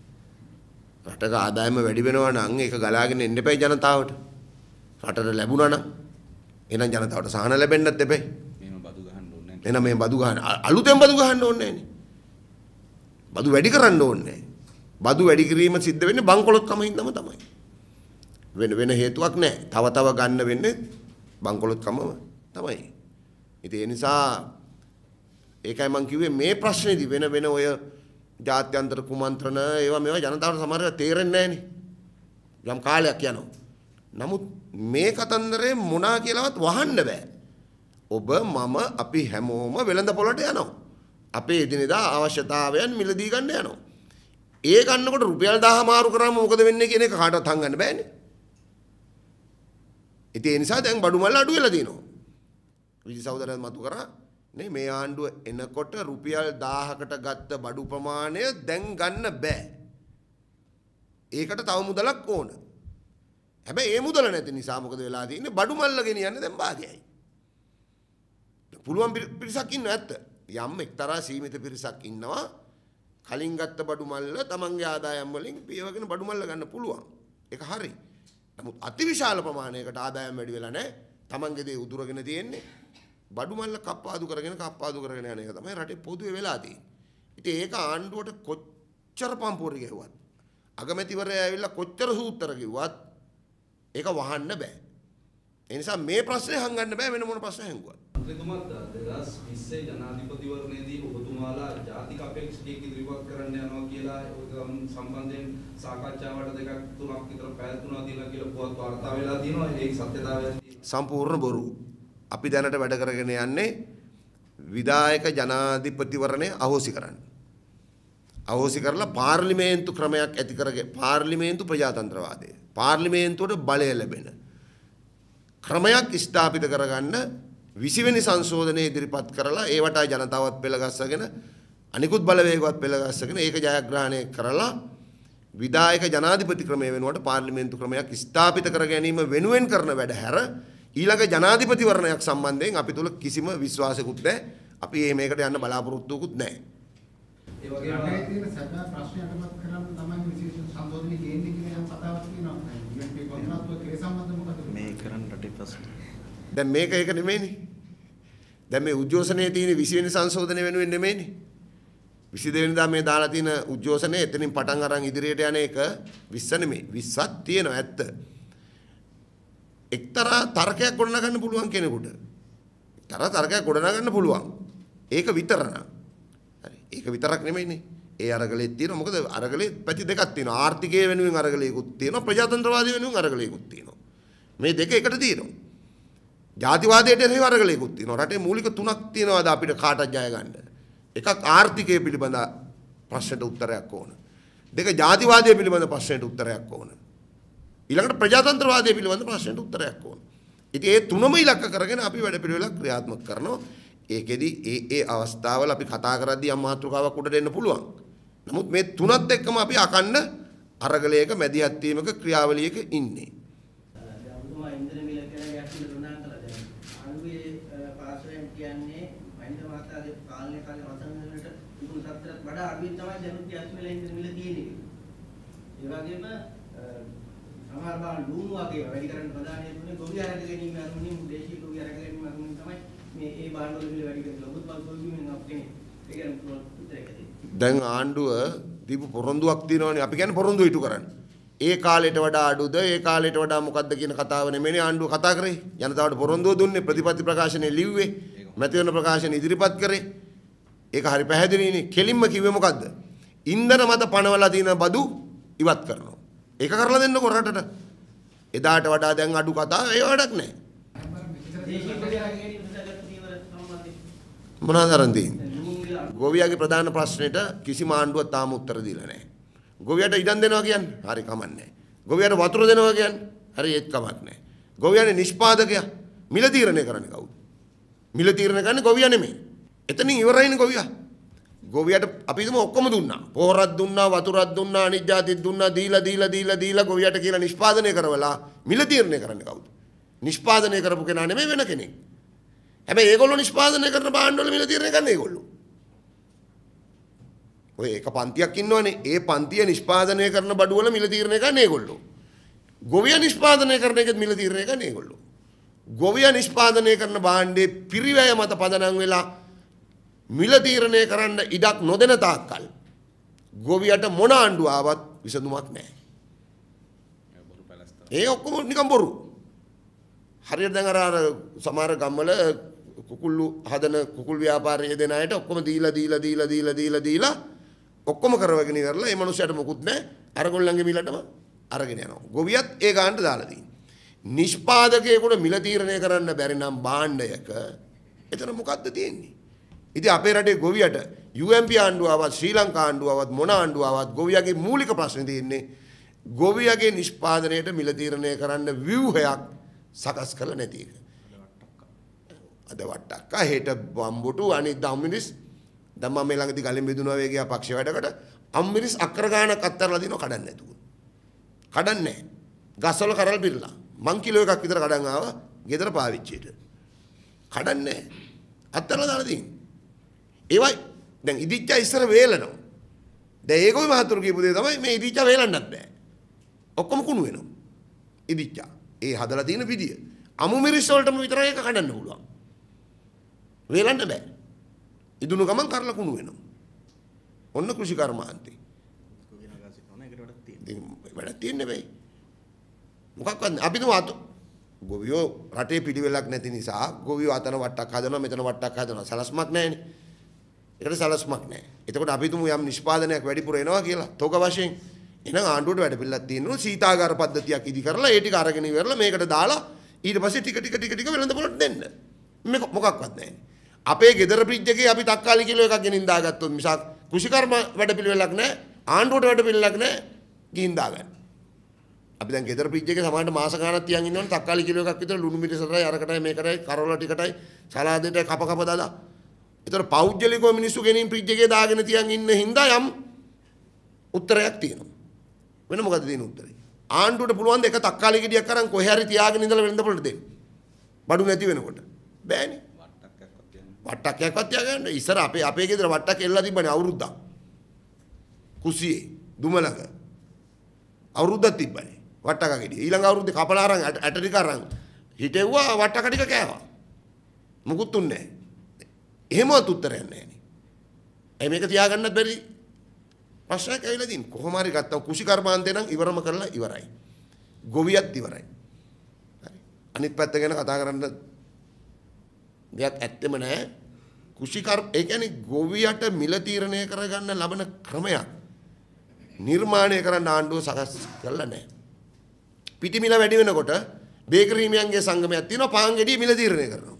රටක ආදායම වැඩි වෙනවා නම් ඒක ගලාගෙන එන්න එපයි ජනතාවට. රටට ලැබුණා නම් එහෙනම් ජනතාවට සහන ලැබෙන්නත් එපයි. මේම බදු ගහන්න ඕනේ නැහැ. එහෙනම් මේ බදු ගහන්න අලුතෙන් බදු ගහන්න ඕනේ නැහැ. බදු වැඩි කරන්න ඕනේ. බදු වැඩි කිරීම සිද්ධ වෙන්නේ බංකොලොත් කමින්දම තමයි. වෙන හේතුවක් නැහැ. තව ගන්න වෙන්නේ බංකොලොත් කමම තමයි. ඉතින් ඒ නිසා ඒකයි මම කිව්වේ මේ ප්‍රශ්නේදී වෙන ඔය ජාත්‍යන්තර කුමන්ත්‍රණ ඒවා මේවා ජනතාවට සමහරවිට තේරෙන්නේ නැහනේ. යම් කාලයක් යනවා. නමුත් මේ කතන්දරේ මොනා කියලාවත් වහන්න බෑ. ඔබ මම අපි හැමෝම වෙළඳ පොළට යනවා. අපේ එදිනෙදා අවශ්‍යතාවයන් මිලදී ගන්න යනවා. ඒ ගන්නකොට රුපියල් 1000 මාරු කරාම මොකද වෙන්නේ කියන එක කාටවත් හංගන්න බෑනේ. ඉතින් ඒ නිසා දැන් බඩු මල්ල අඩු වෙලා තියෙනවා. විජි සහෝදරයන් මතු කරා නේ මේ ආණ්ඩුව එනකොට රුපියල් 1000කට ගත්ත බඩු ප්‍රමාණය දැන් ගන්න බෑ. ඒකට තව මුදලක් ඕන. හැබැයි ඒ මුදල නැති නිසා මොකද වෙලා තියෙන්නේ බඩු මල්ල ගෙනියන්න දැන් භාගයයි. පුළුවන් පිරිසක් ඉන්න ඇත්ත. යම් එක්තරා සීමිත පිරිසක් ඉන්නවා කලින් ගත්ත බඩු මල්ල තමන්ගේ ආදායම් වලින් පියවගෙන බඩු මල්ල ගන්න පුළුවන්. ඒක හරි. නමුත් අතිවිශාල ප්‍රමාණයකට ආදායම් වැඩි වෙලා නැහැ. තමන්ගේ දේ උදුරගෙන තියෙන්නේ. බඩු මල්ල කප්පාදු කරගෙන යන එක තමයි රටේ පොදුවේ වෙලා තියෙන්නේ. ඉතින් ඒක ආණ්ඩුවට කොච්චර පම්පෝරි ගෙවුවත් අගමැතිවරයා ඇවිල්ලා කොච්චර සූත්‍ර කිව්වත් ඒක වහන්න බෑ. ඒ නිසා මේ ප්‍රශ්නේ හංගන්න බෑ වෙන මොන ප්‍රශ්න හංගුවත්. මන්ත්‍රීතුමා 2020 ජනාධිපතිවරණයේදී ඔබතුමාලා ජාතික අපේක්ෂකයෙක් ඉදිරිපත් කරන්න යනවා කියලා සම්බන්ධයෙන් සාකච්ඡාවට දෙකක් තුනක් විතර පැවැත්වුණා කියලා පුවත් වාර්තා වෙලා තියෙනවා. ඒක සත්‍යතාවයක් සම්පූර්ණ බොරු. අපි දැනට වැඩ කරගෙන යන්නේ විධායක ජනාධිපතිවරණය අහෝසි කරන්න. අහෝසි කරලා පාර්ලිමේන්තු ක්‍රමයක් ඇති කරගෙන පාර්ලිමේන්තු ප්‍රජාතන්ත්‍රවාදය පාර්ලිමේන්තුවට බලය ලැබෙන ක්‍රමයක් ස්ථාපිත කරගන්න 20 වෙනි සංශෝධනය ඉදිරිපත් කරලා ඒවට ජනතාවත් පෙළගස්සගෙන අනිකුත් බලවේගවත් පෙළගස්සගෙන ඒක ජයග්‍රහණය කරලා විධායක ජනාධිපති ක්‍රමය වෙනුවට පාර්ලිමේන්තු ක්‍රමයක් ස්ථාපිත කර ගැනීම වෙනුවෙන් කරන වැඩ හැර ඊළඟ ජනාධිපතිවරණයක් සම්බන්ධයෙන් අපි තුල කිසිම විශ්වාසයකුත් නැහැ. අපි මේකට යන්න බලාපොරොත්තුකුත් නැහැ. ඒ වගේම රටේ තියෙන සැබෑ ප්‍රශ්නයටමත් කරන්න තමයි විශේෂ සම්බෝධනය කියන්නේ කියන යම් කතාවක් තියෙනවා. මේ කොන්ත්‍රාත්තුව කේ සම්බන්ධ මොකද? මේ කරන්න රටේ ප්‍රශ්න. දැන් මේක ඒක නෙමෙයිනේ. දැන් මේ උද්ඝෝෂණයේ තියෙන 20 වෙනි සංශෝධනය වෙනුවෙන් නෙමෙයිනේ. 22 වෙනිදා මේ දාලා තියෙන උද්ඝෝෂණය එතනින් පටන් අරන් ඉදිරියට යන එක 20 නෙමෙයි 20ක් තියෙනවා ඇත්ත. එක්තරා තර්කයක් ගොඩනගන්න පුළුවන් කෙනෙකුට. එක්තරා තර්කයක් ගොඩනගන්න පුළුවන්. ඒක විතරන. හරි. ඒක විතරක් නෙමෙයිනේ. ඒ අරගලේ තියෙනවා. මොකද අරගලේ පැති දෙකක් තියෙනවා. ආර්ථිකය වෙනුවෙන් අරගලයකුත් තියෙනවා. ප්‍රජාතන්ත්‍රවාදී වෙනුවෙන් අරගලයකුත් තියෙනවා. මේ දෙක එකට තියෙනවා. ජාතිවාදයට එරෙහිව අරගලයකුත් තියෙනවා. රටේ මූලික තුනක් තියෙනවාද අපිට කාටවත් ජය ගන්න. එකක් ආර්ථිකය පිළිබඳ ප්‍රශ්නට උත්තරයක් ඕන. දෙක ජාතිවාදය පිළිබඳ ප්‍රශ්නට උත්තරයක් ඕන. ඊළඟට ප්‍රජාතන්ත්‍රවාදය පිළිබඳ ප්‍රශ්නට උත්තරයක් ඕන. ඉතින් ඒ තුනම ඉලක්ක කරගෙන අපි වැඩ පිළිවෙලක් ක්‍රියාත්මක කරනවා. ඒකෙදි ඒ අවස්ථාවල අපි කතා කරද්දී යම් මාතෘකාවක් උඩට එන්න පුළුවන්. නමුත් මේ තුනත් එක්කම අපි අකණ්ඩ අරගලයක මැදිහත් වීමක ක්‍රියාවලියක ඉන්නේ. ඔබතුමා ඉන්ද්‍ර මිල කියලා ගැටලු දුන්නා කළා දැන්. ආණ්ඩුවේ පාර්ශවයෙන් කියන්නේ මහින්ද මහතාගේ පාලනය කාලේ අවසන් වෙනකොට තිබුණු තත්ත්වයට වඩා අඩුවෙන් තමයි දැනුත් ගැස් මිල ඉන්ද්‍ර මිල තියෙන්නේ. ඒ වගේම සමහර බා ලුණු වගේ වැඩි කරන්න ප්‍රධානය දුන්නේ ගොවි ආරක ගැනීම අනුමින් දේශීය ගොවි ආරක ගැනීම අනුමින් තමයි මේ ඒ බාණ්ඩවල මිල වැඩි කරලා ඔබතුමා ගොවිමින් අපේ ඒ කියන්නේ උත්තරයක් දෙන්නේ. දැන් ආණ්ඩුව දීපු පොරොන්දුවක් තියෙනවානේ. අපි කියන්නේ පොරොන්දු ඉටු කරන්න. ඒ කාලයට වඩා අඩුද ඒ කාලයට වඩා මොකද්ද කියන කතාව නෙමෙයි ආණ්ඩුව කතා කරේ. ජනතාවට පොරොන්දුව දුන්නේ, ප්‍රතිපත්ති ප්‍රකාශනයේ ලිව්වේ, මැතිවරණ ප්‍රකාශන ඉදිරිපත් කරේ. ඒක හරි පැහැදිලිනේ. කෙලින්ම කිව්වේ මොකද්ද? ඉන්ධන මත පනවලා තියෙන බදු ඉවත් කරනවා. ඒක කරලා දෙන්නකො රටට. එදාට වඩා දැන් අඩු කතා ඒ වැඩක් නැහැ. දේශීය ගොවි ආරක ගැනීම සඳහා පියවර සම්බන්ධයෙන් මොනවාද අරන් තියෙන්නේ? ගොවියාගේ ප්‍රධාන ප්‍රශ්නෙට කිසිම ආණ්ඩුවක් තාම උත්තර දීලා නැහැ. ගොවියට ඉඩම් දෙනවා කියන්නේ හරි කමක් නැහැ. ගොවියට වතුර දෙනවා කියන්නේ හරි ඒත් කමක් නැහැ. ගොවියානේ නිෂ්පාදකයා. මිල තීරණය කරන්නේ කවුද? මිල තීරණය කරන්නේ ගොවියා නෙමෙයි. එතනින් ඉවරයිනේ ගොවියා. ගොවියට අපි හිතමු ඔක්කොම දුන්නා. පොහොරක් දුන්නා, වතුරක් දුන්නා, අනිත් ජාතිත් දුන්නා, දීලා ගොවියට කියලා නිෂ්පාදනය කරවලා මිල තීරණය කරන්නේ කවුද? නිෂ්පාදනය කරපු කෙනා නෙමෙයි වෙන කෙනෙක්. හැබැයි ඒගොල්ලෝ නිෂ්පාදනය කරන භාණ්ඩවල මිල තීරණය කරන්නේ ඒගොල්ලෝ. ඔය එක පන්තියක් ඉන්නවනේ. ඒ පන්තිය නිෂ්පාදනය කරන බඩුවල මිල තීරණය කරන්නේ ඒගොල්ලෝ. ගොවියා නිෂ්පාදනය කරන එකෙත් මිල තීරණය කරන්නේ ඒගොල්ලෝ. ගොවියා නිෂ්පාදනය කරන භාණ්ඩේ පිරිවැය මත පදනම් වෙලා මිල තීරණය කරන්න ඉඩක් නොදෙන තාක්කල් ගොවියට මොන ආණ්ඩුව ආවත් විසඳුමක් නැහැ. ඒ ඔක්කොම නිකන් බොරු. හරියට දැන් අර සමහර ගම්වල කුකුල්ලු හදන කුකුල් ව්‍යාපාරයේ දෙන අයට ඔක්කොම දීලා ඔක්කොම කරවගෙන ඉවරලා ඒ මනුස්සයාට මොකුත් නැහැ. අරගොල්ලන්ගේ මිලටම අරගෙන යනවා. ගොවියත් ඒ ගානට දාලා තියෙනවා. නිෂ්පාදකයෙකුට මිල තීරණය කරන්න බැරි නම් භාණ්ඩයක එතන මොකද්ද තියෙන්නේ? ඉතින් අපේ රටේ ගොවියට UMP ආණ්ඩුවවත් ශ්‍රී ලංකා ආණ්ඩුවවත් මොන ආණ්ඩුවවත් ගොවියගේ මූලික ප්‍රශ්නේ තියෙන්නේ ගොවියගේ නිෂ්පාදනයට මිල තීරණය කරන්න ව්‍යුහයක් සකස් කළ නැති එක. අද වට්ටක්කා හෙට බම්බුටු අනිත් අම්මිරිස් දැන් මම මේ ළඟදී ගලින් බෙදුනවා වේ ගියා පක්ෂ වැඩකට අම්මිරිස් අක්කර ගානක් අත්තරලා දිනවා කඩන්න නැතුව. කඩන්නේ නැහැ. ගස්වල කරල් පිරලා. මං කිලෝ එකක් විතර කඩන් ආවා ගෙදර පාවිච්චියට. කඩන්නේ නැහැ. අත්තරලා දාලා තියෙන්නේ. ඒවයි දැන් ඉදිච්චා ඉස්සර වේලනවා. දැන් ඒකෝයි මහතුරු කියපු දේ තමයි මේ ඉදිච්චා වේලන්නත් බෑ. ඔක්කොම කුණු වෙනවා. ඉදිච්චා. ඒ හදලා තියෙන පිටිය. අමු මිරිස් වලටම විතරයි ඒක කඩන්න පුළුවන්. වේලන්න බෑ. ඉදුණු ගමන් කරලා කුණු වෙනවා. ඔන්න කෘෂි කර්මාන්තේ. වැඩක් තියෙන්නේ බෑ. මොකක්වත් අපි තුමා ගොවියෝ රටේ පිළිවෙලක් නැති නිසා ගොවියෝ අතන වට්ටක් හදනවා මෙතන වට්ටක් හදනවා සලස්මක් නැහැනේ. ඒකට සලස්මක් නැහැ. එතකොට අපි තුමු යම් නිෂ්පාදනයක් වැඩිපුර එනවා කියලා තෝක වශයෙන් එහෙනම් ආණ්ඩුවට වැඩ පිළිලක් තියෙනවා සීතාගාර පද්ධතියක් ඉදි කරලා ඒ ටික අරගෙන ඉවරලා මේකට දාලා ඊට පස්සේ ටික වෙළඳ පොළට දෙන්න. මේක මොකක්වත් නැහැ. අපේ ගෙදර ෆ්‍රිජ් එකේ අපි තක්කාලි කිලෝ එකක් ගෙනින් දාගත්තොත් මිසක් කෘෂිකර්ම වැඩ පිළිවෙලක් නැහැ ආණ්ඩුවට වැඩ පිළිවෙලක් නැහැ ගිහින් දාගන්න. අපි දැන් ගෙදර ෆ්‍රිජ් එකේ සමහරට මාස ගාණක් තියන් ඉන්නවනේ තක්කාලි කිලෝ එකක් විතර ලුණු මිරිසටයි අරකටයි මේකටයි කරවල ටිකටයි සලාදෙටයි කප දාලා. ඒතර පෞද්ගලිකව මිනිස්සු ගෙනින් ෆ්‍රිජ් එකේ දාගෙන තියන් ඉන්න හින්දා යම් උත්තරයක් තියෙනවා. වෙන මොකද දෙන උත්තරේ? ආණ්ඩුවට පුළුවන් ද එක තක්කාලි ගෙඩියක් අරන් කොහේ හරි තියාගෙන ඉඳලා වෙළඳ පොළට දෙන්න. බඩු නැති වෙනකොට. බෑනේ. වට්ටක්යක්වත් තියාගන්න. ඉස්සර අපේ ගෙදර වට්ටක් එල්ලලා තිබ්බනේ අවුරුද්දක්. කුසියේ දුමලක. අවුරුද්දක් තිබ්බනේ. වට්ටක ගෙඩිය. ඊළඟ අවුරුද්දේ කපලා අරන් ඇට ටික අරන් හිටෙව්වා වට්ටක ටික කෑවා. මුකුත් උන්නේ නැහැ. එහෙමවත් උත්තරයක් නැහැ නේ. ඒ මේක තියාගන්නත් බැරි ප්‍රශ්නයක් ඇවිල්ලා තියෙන. කොහොම හරි ගත්තා කුෂි කර්මාන්තේ නම් ඉවරම කරලා ඉවරයි. ගොවියත් ඉවරයි. හරි. අනිත් පැත්ත ගැන කතා කරන්න දෙයක් ඇත්තෙම නැහැ. ඒ කියන්නේ ගොවියට මිල තීරණය කරගන්න ලබන ක්‍රමයක් නිර්මාණය කරන්න ආණ්ඩුව සකස් කරලා නැහැ. පිටි මිල වැඩි වෙනකොට බේකරි හිමියන්ගේ සංගමයක් තියෙනවා පාන් ගෙඩිය මිල තීරණය කරනවා.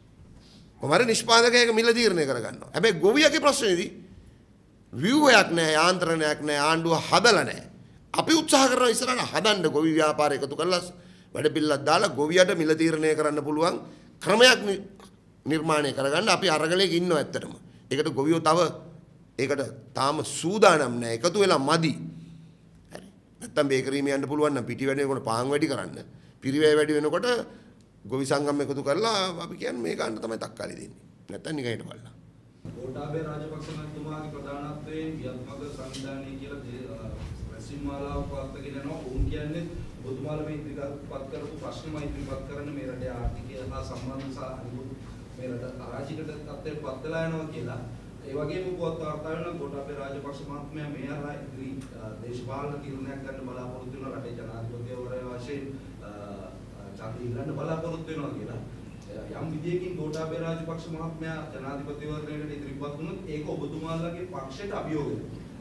කොහමද නිෂ්පාදකයෙක් මිල තීරණය කරගන්නවා. හැබැයි ගොවියගේ ප්‍රශ්නේදී ව්‍යුහයක් නැහැ, යාන්ත්‍රණයක් නැහැ, ආණ්ඩුව හදලා නැහැ. අපි උත්සාහ කරනවා ඉස්සරහට හදන්න ගොවි ව්‍යාපාර එකතු කරලා වැඩ පිළිලක් දාලා ගොවියට මිල තීරණය කරන්න පුළුවන් ක්‍රමයක් නිර්මාණය කරගන්න අපි අරගලයක ඉන්නවා ඇත්තටම. ඒකට ගොවියෝ තව ඒකට තාම සූදානම් නැහැ. එකතු වෙලා මදි. හරි. නැත්තම් බේකරි හිමියන්ට පුළුවන් නම් පිටි වැඩි වෙනකොට පාන් වැඩි කරන්න. පිරිවැය වැඩි වෙනකොට ගොවි සංගම් එකතු කරලා අපි කියන්නේ මේ ගන්න තමයි තක්කාලි දෙන්නේ. නැත්තම් නිකන් හිටපල්ලා. ගෝඨාභය රාජපක්ෂ මහත්මයාගේ ප්‍රධානත්වයෙන් වියත්මක සංවිධානය කියලා රැස්වීම්මාලාව පවත්වාගෙන යනවා. ඔවුන් කියන්නේ ඔබතුමාලා මේ ඉදිරිපත් කරපු ප්‍රශ්නම ඉදිරිපත් කරන්න මේ රටේ ආර්ථිකය හා සම්බන්ධ සහ අනිකුත් මේ රට අරාජික තත්ත්වයට පත් වෙලා යනවා කියලා. ඒ වගේම පුවත් වාර්තා වෙනවා ගෝඨාභය රාජපක්ෂ මහත්මයා මේ අරා ඉදිරි දේශපාලන තීරණයක් ගන්න බලාපොරොත්තු වෙන රටේ ජනාධිපතිවරයා වශයෙන් ඡන්ද ඉල්ලන්න බලාපොරොත්තු වෙනවා කියලා. යම් විදියකින් ගෝඨාභය රාජපක්ෂ මහත්මයා ජනාධිපතිවරණයට ඉදිරිපත් වුණොත් ඒක ඔබතුමාලාගේ පක්ෂයට අභියෝගයක්.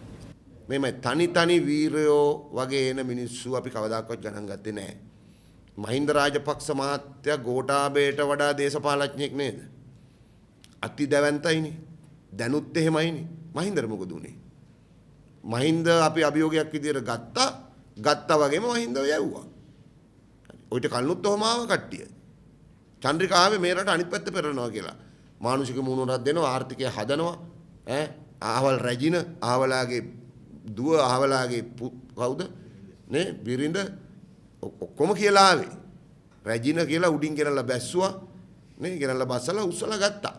මේ තනි වීරයෝ වගේ එන මිනිස්සු අපි කවදාකවත් ගණන් ගත්තේ නැහැ. මහින්ද රාජපක්ෂ මහත්තයා ගෝඨාභයට වඩා දේශපාලඥයෙක් නේද? අති දැවැන්තයිනේ. දැනුත් එහෙමයිනේ. මහින්දර මොකද උනේ? මහින්ද අපි අභියෝගයක් විදියට ගත්තා වගේම මහින්දව යවුවා. ඔයිට කල්නුත් ඔහම ආව කට්ටිය. චන්ද්‍රිකාවේ මේ රට අනිත් පැත්ත පෙරනවා කියලා. මානුෂික මුණුරක් දෙනවා, ආර්ථිකය හදනවා. ආවල් රැජින, ආවලාගේ දුව, ආවලාගේ කවුද? නේ බිරිඳ ඔක්කොම කියලා ආවේ. රැජින කියලා උඩින් ගෙනල්ලා බැස්සුවා. නේ ගෙනල්ලා බස්සලා උස්සලා ගත්තා.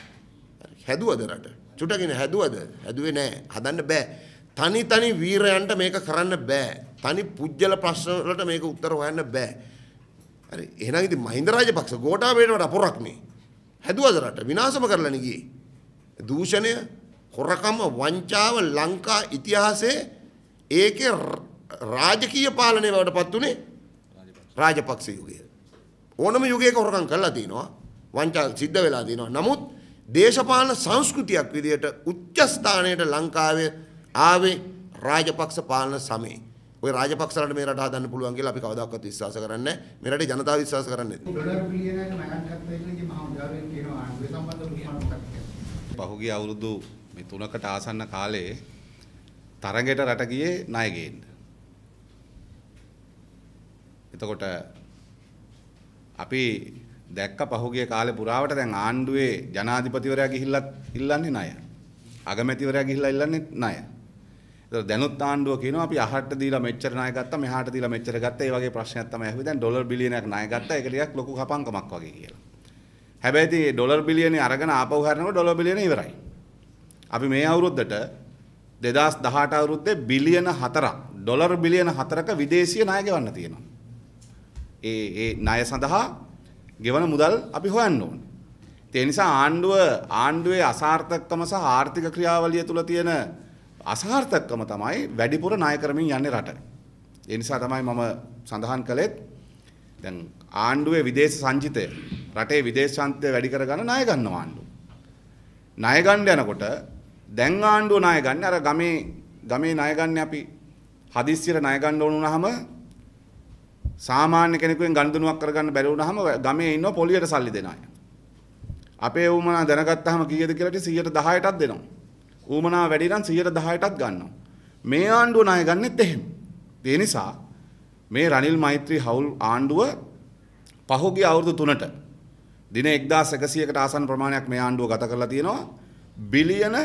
හැදුවද රට? චුටකින් හැදුවද? හැදුවේ නෑ. හදන්න බෑ. තනි වීරයන්ට මේක කරන්න බෑ. තනි පුජ්‍යල ප්‍රශ්න වලට මේක උත්තර හොයන්න බෑ. හරි. එහෙනම් ඉතින් මහින්ද රාජපක්ෂ ගෝඨාභයට වඩා පොරක් නේ. හැදුවද රට? විනාශම කරලානේ ගියේ. දූෂණය, හොරකම, වංචාව ලංකා ඉතිහාසයේ ඒකේ රාජකීය පාලනය වලටපත් උනේ රාජපක්ෂ යුගය. ඕනම යුගයක හොරකම් කරලා තිනවා. වංචා සිද්ධ වෙලා තිනවා. නමුත් දේශපාලන සංස්කෘතියක් විදියට උච්ච ස්ථානයට ලංකාවේ ආවේ රාජපක්ෂ පාලන සමයේ. ඔය රාජපක්ෂලට මේ රට හදන්න පුළුවන් කියලා අපි කවදාකවත් විශ්වාස කරන්නේ නැහැ. මේ රටේ ජනතාව විශ්වාස කරන්නේ නැහැ. ඩොලර් බිලියනයක ණයක් ගත්තා කියන්නේ මහා උදාරයෙන් කියනවා ආණ්ඩුවේ සම්බන්ධ මුස්මන්ට. පහුගිය අවුරුදු මේ 3කට ආසන්න කාලේ තරඟයට රට ගියේ ණය ගේන්න. එතකොට අපි දැක්ක පහුගිය කාලේ පුරාවට දැන් ආණ්ඩුවේ ජනාධිපතිවරයා ගිහිල්ලා ඉල්ලන්නේ ණය. අගමැතිවරයා ගිහිල්ලා ඉල්ලන්නේ ණය. ඒතර දැනුත් ආණ්ඩුව කියනවා අපි අහකට දීලා මෙච්චර ණය ගත්තා මෙහාට දීලා මෙච්චර ගත්තා. ඒ වගේ ප්‍රශ්නයක් තමයි ඇහුවේ. දැන් ඩොලර් බිලියනයක් ණය ගත්තා. ඒක ටිකක් ලොකු කපංකමක් වගේ කියලා. හැබැයි ඉතින් ඩොලර් බිලියනේ අරගෙන ආපහු හැරෙනකොට ඩොලර් බිලියනේ ඉවරයි. අපි මේ අවුරුද්දට 2018 අවුරුද්දේ බිලියන 4ක් ඩොලර් බිලියන 4ක විදේශීය ණය ගෙවන්න තියෙනවා. ඒ ණය සඳහා ගෙවන මුදල් අපි හොයන්න ඕනේ. ඒ නිසා ආණ්ඩුවේ අසාර්ථකකම සහ ආර්ථික ක්‍රියාවලිය තුල තියෙන අසාර්ථකකම තමයි වැඩිපුර ණය කරමින් යන්නේ රට. ඒ නිසා තමයි මම සඳහන් කළෙත් දැන් ආණ්ඩුවේ විදේශ සංචිතය රටේ විදේශ සංචිතය වැඩි කරගන්න ණය ගන්නවා ආණ්ඩුව. ණය ගන්න යනකොට දැන් ආණ්ඩුව ණය ගන්න අර ගමේ ණය ගන්න අපි හදිස්සියට ණය ගන්න ඕන වුණාම සාමාන්‍ය කෙනෙකුෙන් ගනුදෙනුවක් කරගන්න බැරි වුණාම ගමේ ඉන්න පොලියට සල්ලි දෙන අය. අපේ ඌමනා දැනගත්තාම කීයද කියලා 110ටත් දෙනවා. ඌමනා වැඩි නම් 110ටත් ගන්නවා. මේ ආණ්ඩුව ණය ගන්නෙත් එහෙම. ඒ නිසා මේ රනිල් මෛත්‍රී හවුල් ආණ්ඩුව පහුගිය අවුරුදු 3ට දින 1100කට ආසන්න ප්‍රමාණයක් මේ ආණ්ඩුව ගත කරලා තියෙනවා. බිලියන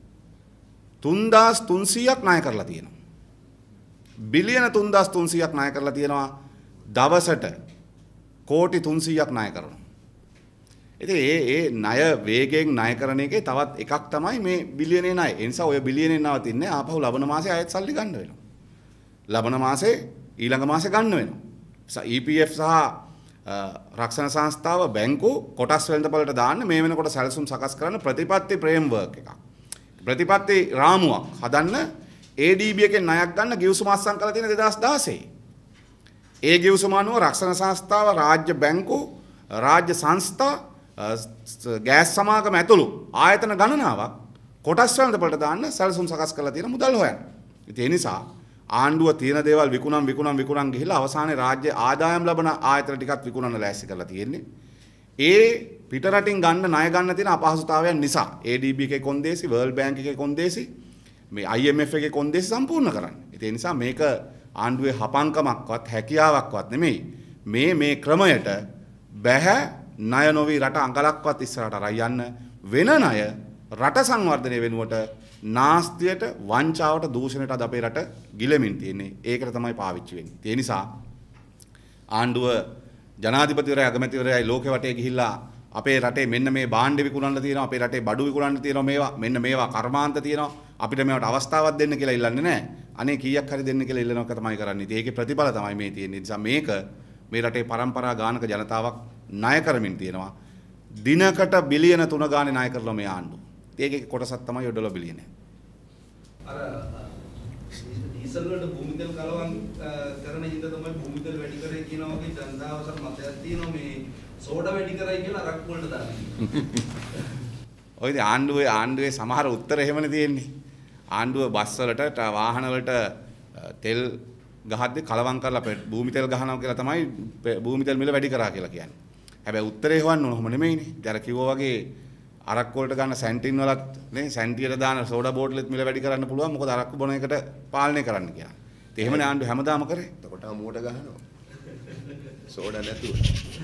3300ක් ණය කරලා තියෙනවා. බිලියන 3300ක් ණය කරලා තියෙනවා. දවසට කෝටි 300ක් ණය කරනවා. ඉතින් ඒ ණය වේගයෙන් ණය කරන එකේ තවත් එකක් තමයි මේ බිලියනේ ණය. ඒ නිසා ඔය බිලියනේ නවතින්නේ ආපහු ලබන මාසේ ආයෙත් සල්ලි ගන්න වෙනවා. ලබන මාසේ ඊළඟ මාසේ ගන්න වෙනවා. EPF සහ රක්ෂණ සංස්ථාව බැංකු කොටස් වෙළඳපළට දාන්න මේ වෙනකොට සැලසුම් සකස් කරන ප්‍රතිපත්ති ෆ්‍රේම්වර්ක් එකක්. ප්‍රතිපත්ති රාමුවක් හදන්න ADB එකෙන් ණයක් ගන්න ගිවිසුම අත්සන් කරලා තියෙන 2016. ඒ ගිවිසුම අනුව රක්ෂණ සංස්ථාව, රාජ්‍ය බැංකු, රාජ්‍ය සංස්ථා, ගෑස් සමාගම ඇතුළු ආයතන ගණනාවක් කොටස් වෙළඳපළට දාන්න සැලසුම් සකස් කරලා තියෙන මුදල් හොයන්න. ඉතින් ඒ නිසා ආණ්ඩුව තියෙන දේවල් විකුණන් ගිහිල්ලා අවසානයේ රාජ්‍ය ආදායම් ලබන ආයතන ටිකත් විකුණන්න ලෑස්ති කරලා තියෙන්නේ. ඒ පිටරටින් ගන්න ණය ගන්න තියෙන අපහසුතාවයන් නිසා ADB එකේ කොන්දේසි, World Bank එකේ කොන්දේසි, මේ IMF එකේ කොන්දේසි සම්පූර්ණ කරන්න. ඒ නිසා මේක ආණ්ඩුවේ හපංකමක්වත් හැකියාවක්වත් නෙමෙයි. මේ ක්‍රමයට බැහැ ණය නොවි රට අඟලක්වත් ඉස්සරහට අරන් යන්න වෙන ණය රට සංවර්ධනය වෙනුවට නාස්තියට වංචාවට දූෂණයට අද අපේ රට ගිලෙමින් තියෙන්නේ. ඒකට තමයි පාවිච්චි වෙන්නේ. ඒ නිසා ආණ්ඩුව ජනාධිපතිවරයා අගමැතිවරයායි ලෝකෙ වටේ ගිහිල්ලා අපේ රටේ මෙන්න මේ භාණ්ඩ විකුණන්න තියෙනවා, අපේ රටේ බඩු විකුණන්න තියෙනවා, මේවා කර්මාන්ත තියෙනවා, අපිට මේවට අවස්ථාවක් දෙන්න කියලා ඉල්ලන්නේ නැහැ. අනේ කීයක් හරි දෙන්න කියලා ඉල්ලන එක තමයි කරන්නේ. ඉතින් ඒකේ ප්‍රතිඵල තමයි මේ තියෙන්නේ. නිසා මේක මේ රටේ පරම්පරා ගානක ජනතාවක් ණය කරමින් තියෙනවා. දිනකට බිලියන 3 ගානේ ණය කරලා මේ ආණ්ඩුව. ඒකේ කොටසක් තමයි $1 බිලියන. අර ඩීසල් වලට භූමිතෙල් කලවම් කරන හින්දා තමයි භූමිතෙල් වැඩි කරේ කියන වගේ ජනතාවසත් මතයක් තියෙනවා මේ සෝඩා වැඩි කරයි කියලා අරක්කු වලට දාන්නේ. ඔය ඉතින් ආණ්ඩුවේ සමහර උත්තර එහෙමනේ තියෙන්නේ. ආණ්ඩුව බස් වලට වාහන වලට තෙල් ගහද්දි කලවම් කරලා භූමිතෙල් ගහනවා කියලා තමයි භූමිතෙල් මිල වැඩි කරා කියලා කියන්නේ. හැබැයි උත්තරේ හොයන්න ඕන ඔහොම නෙමෙයිනේ. දැන් කිව්වා වගේ අරක්කු වලට ගන්න සැන්ටින් වලත් නේ සැන්ටියට දාන සෝඩා බෝටලෙත් මිල වැඩි කරන්න පුළුවන්. මොකද අරක්කු බොන එකට පාලනය කරන්න කියලා. ඒ එහෙමනේ ආණ්ඩුව හැමදාම කරේ. එතකොට අමුවට ගහනවා. සෝඩා නැතුව.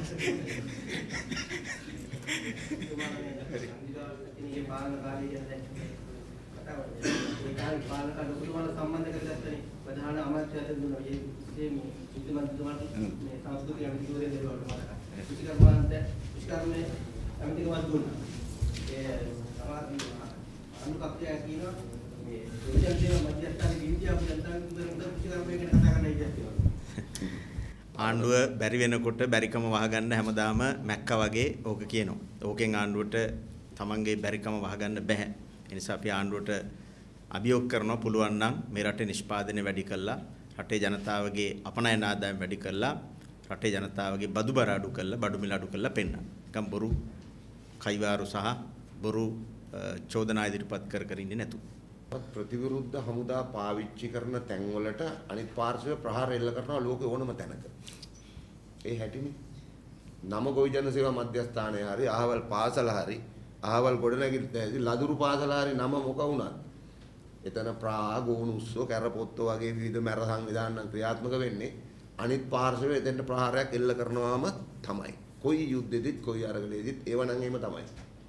මේ පාලන කාලේ කියන දැන් කතාව ඒ කාලේ පාලන කාලේ සම්බන්ධ කරගත්තනේ ප්‍රධාන අමාත්‍යවරුන් දුන්නා. මේ විද්‍යාත්මක මේ සංස්කෘතික අමිතිවරේ දේවල් වලට. විශ්කර්මයේ අමිතිකවත් දුන්නා. ඒ අනුකම්පිතය කියනවා මේ විද්‍යාත්මක මධ්‍යස්ථානයේ විද්‍යාව ජනතාවගේ විශ්කර්මයේ ගැන කතා කරන්න ඉතියි. ආණ්ඩුව බැරි වෙනකොට බැරිකම වහගන්න හැමදාම මැක්කා වගේ ඕක කියනවා. ඕකෙන් ආණ්ඩුවට තමන්ගේ බැරිකම වහගන්න බෑ. ඒ නිසා අපි ආණ්ඩුවට අභියෝග කරනවා පුළුවන් නම් මේ රටේ නිෂ්පාදනය වැඩි කළා, රටේ ජනතාවගේ අපනයන ආදායම් වැඩි කළා, රටේ ජනතාවගේ බදු බර අඩු කළා, බඩු මිල අඩු කළා පෙන්නන්න. නිකම් බොරු කයිවාරු සහ බොරු චෝදනා ඉදිරිපත් කර ඉන්නේ නැතු. ප්‍රතිවිරුද්ධ හමුදා පාවිච්චි කරන තැන්වලට අනිත් පාර්ශවය ප්‍රහාර එල්ල කරනවා ලෝකේ ඕනම තැනක. ඒ හැටිනේ. නම ගොවි ජන සේවා මධ්‍යස්ථානයේ හරි අහවල් පාසල හරි අහවල් ගොඩනැගිලි ලදරු පාසල හරි නම මොක වුණත් එතන ගෝනුස්සෝ කැරපොත්තෝ වගේ විවිධ මැර සංවිධාන ක්‍රියාත්මක වෙන්නේ අනිත් පාර්ශවය එතෙන්ට ප්‍රහාරයක් එල්ල කරනවාම තමයි. කොයි යුද්ධෙදිත් කොයි අරගලෙදිත් ඒව නම් එහෙම තමයි.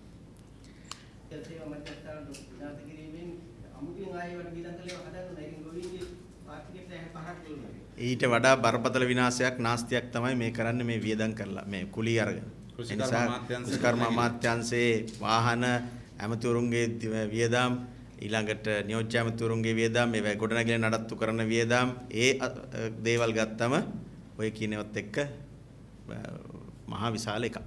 සේවා මධ්‍යස්ථානට විනාශ කිරීමෙන් අමුතුවෙන් ආයෙ වල විදන්කලේ හදන්න ඒකෙන් ගොවින්ගේ ආර්ථිකයට පහක් දෙනවා. ඊට වඩා බරපතල විනාශයක් නාස්තියක් තමයි මේ කරන්නේ මේ වියදම් කරලා මේ කුලී අරගෙන. කෘෂිකර්ම අමාත්‍යාංශයේ වාහන ඇමතිවරුන්ගේ වියදම් ඊළඟට නියෝජ්‍ය ඇමතිවරුන්ගේ වියදම් මේ ගොඩනැගිලි නඩත්තු කරන වියදම් ඒ දේවල් ගත්තම ඔය කියනවත් එක්ක මහා විශාල එකක්.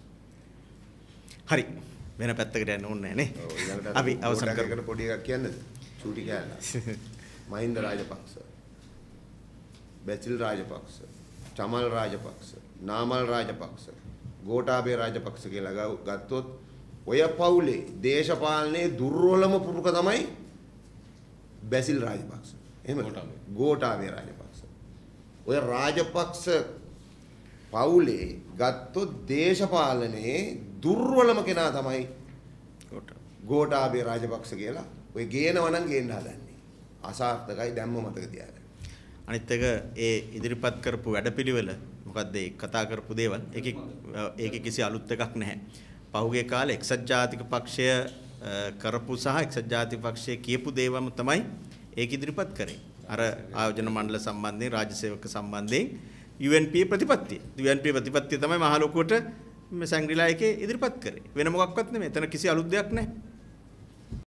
හරි වෙන පැත්තකට යන්න ඕනේ නේ. අපි අවසන් කරගෙන පොඩි එකක් කියන්නද? චූටි කෑල්ල. මහින්ද රාජපක්ෂ, බැසිල් රාජපක්ෂ, චමල් රාජපක්ෂ, නාමල් රාජපක්ෂ, ගෝඨාභය රාජපක්ෂ කියලා ගත්තොත් ඔය පවුලේ දේශපාලනයේ දුර්වලම පුරුක තමයි බැසිල් රාජපක්ෂ. එහෙම ගෝඨාභය රාජපක්ෂ. ඔය රාජපක්ෂ පවුලේ ගත්තොත් දේශපාලනයේ දුර්වලම කෙනා තමයි ගෝඨාභය රාජපක්ෂ කියලා. ඔය ගේනවා නම් ගේන්න හදන්නේ. අසාර්ථකයි දැම්ම මතක තියාගන්න. අනිත් එක ඒ ඉදිරිපත් කරපු වැඩපිළිවෙල මොකද්ද ඒ කතා කරපු දේවල් ඒකේ කිසි අලුත් එකක් නැහැ. පහුගිය කාලේ එක්සත් ජාතික පක්ෂය කරපු සහ එක්සත් ජාතික පක්ෂය කියපු දේවම තමයි ඒක ඉදිරිපත් කරේ. අර ආයෝජන මණ්ඩල සම්බන්ධයෙන් රාජ්‍ය සේවක සම්බන්ධයෙන් UNP ප්‍රතිපත්තිය. UNP ප්‍රතිපත්තිය තමයි මහ ලොකුවට මේ සංග්‍රීලා එකේ ඉදිරිපත් කරේ. වෙන මොකක්වත් නෙමෙයි. එතන කිසි අලුත් දෙයක් නැහැ.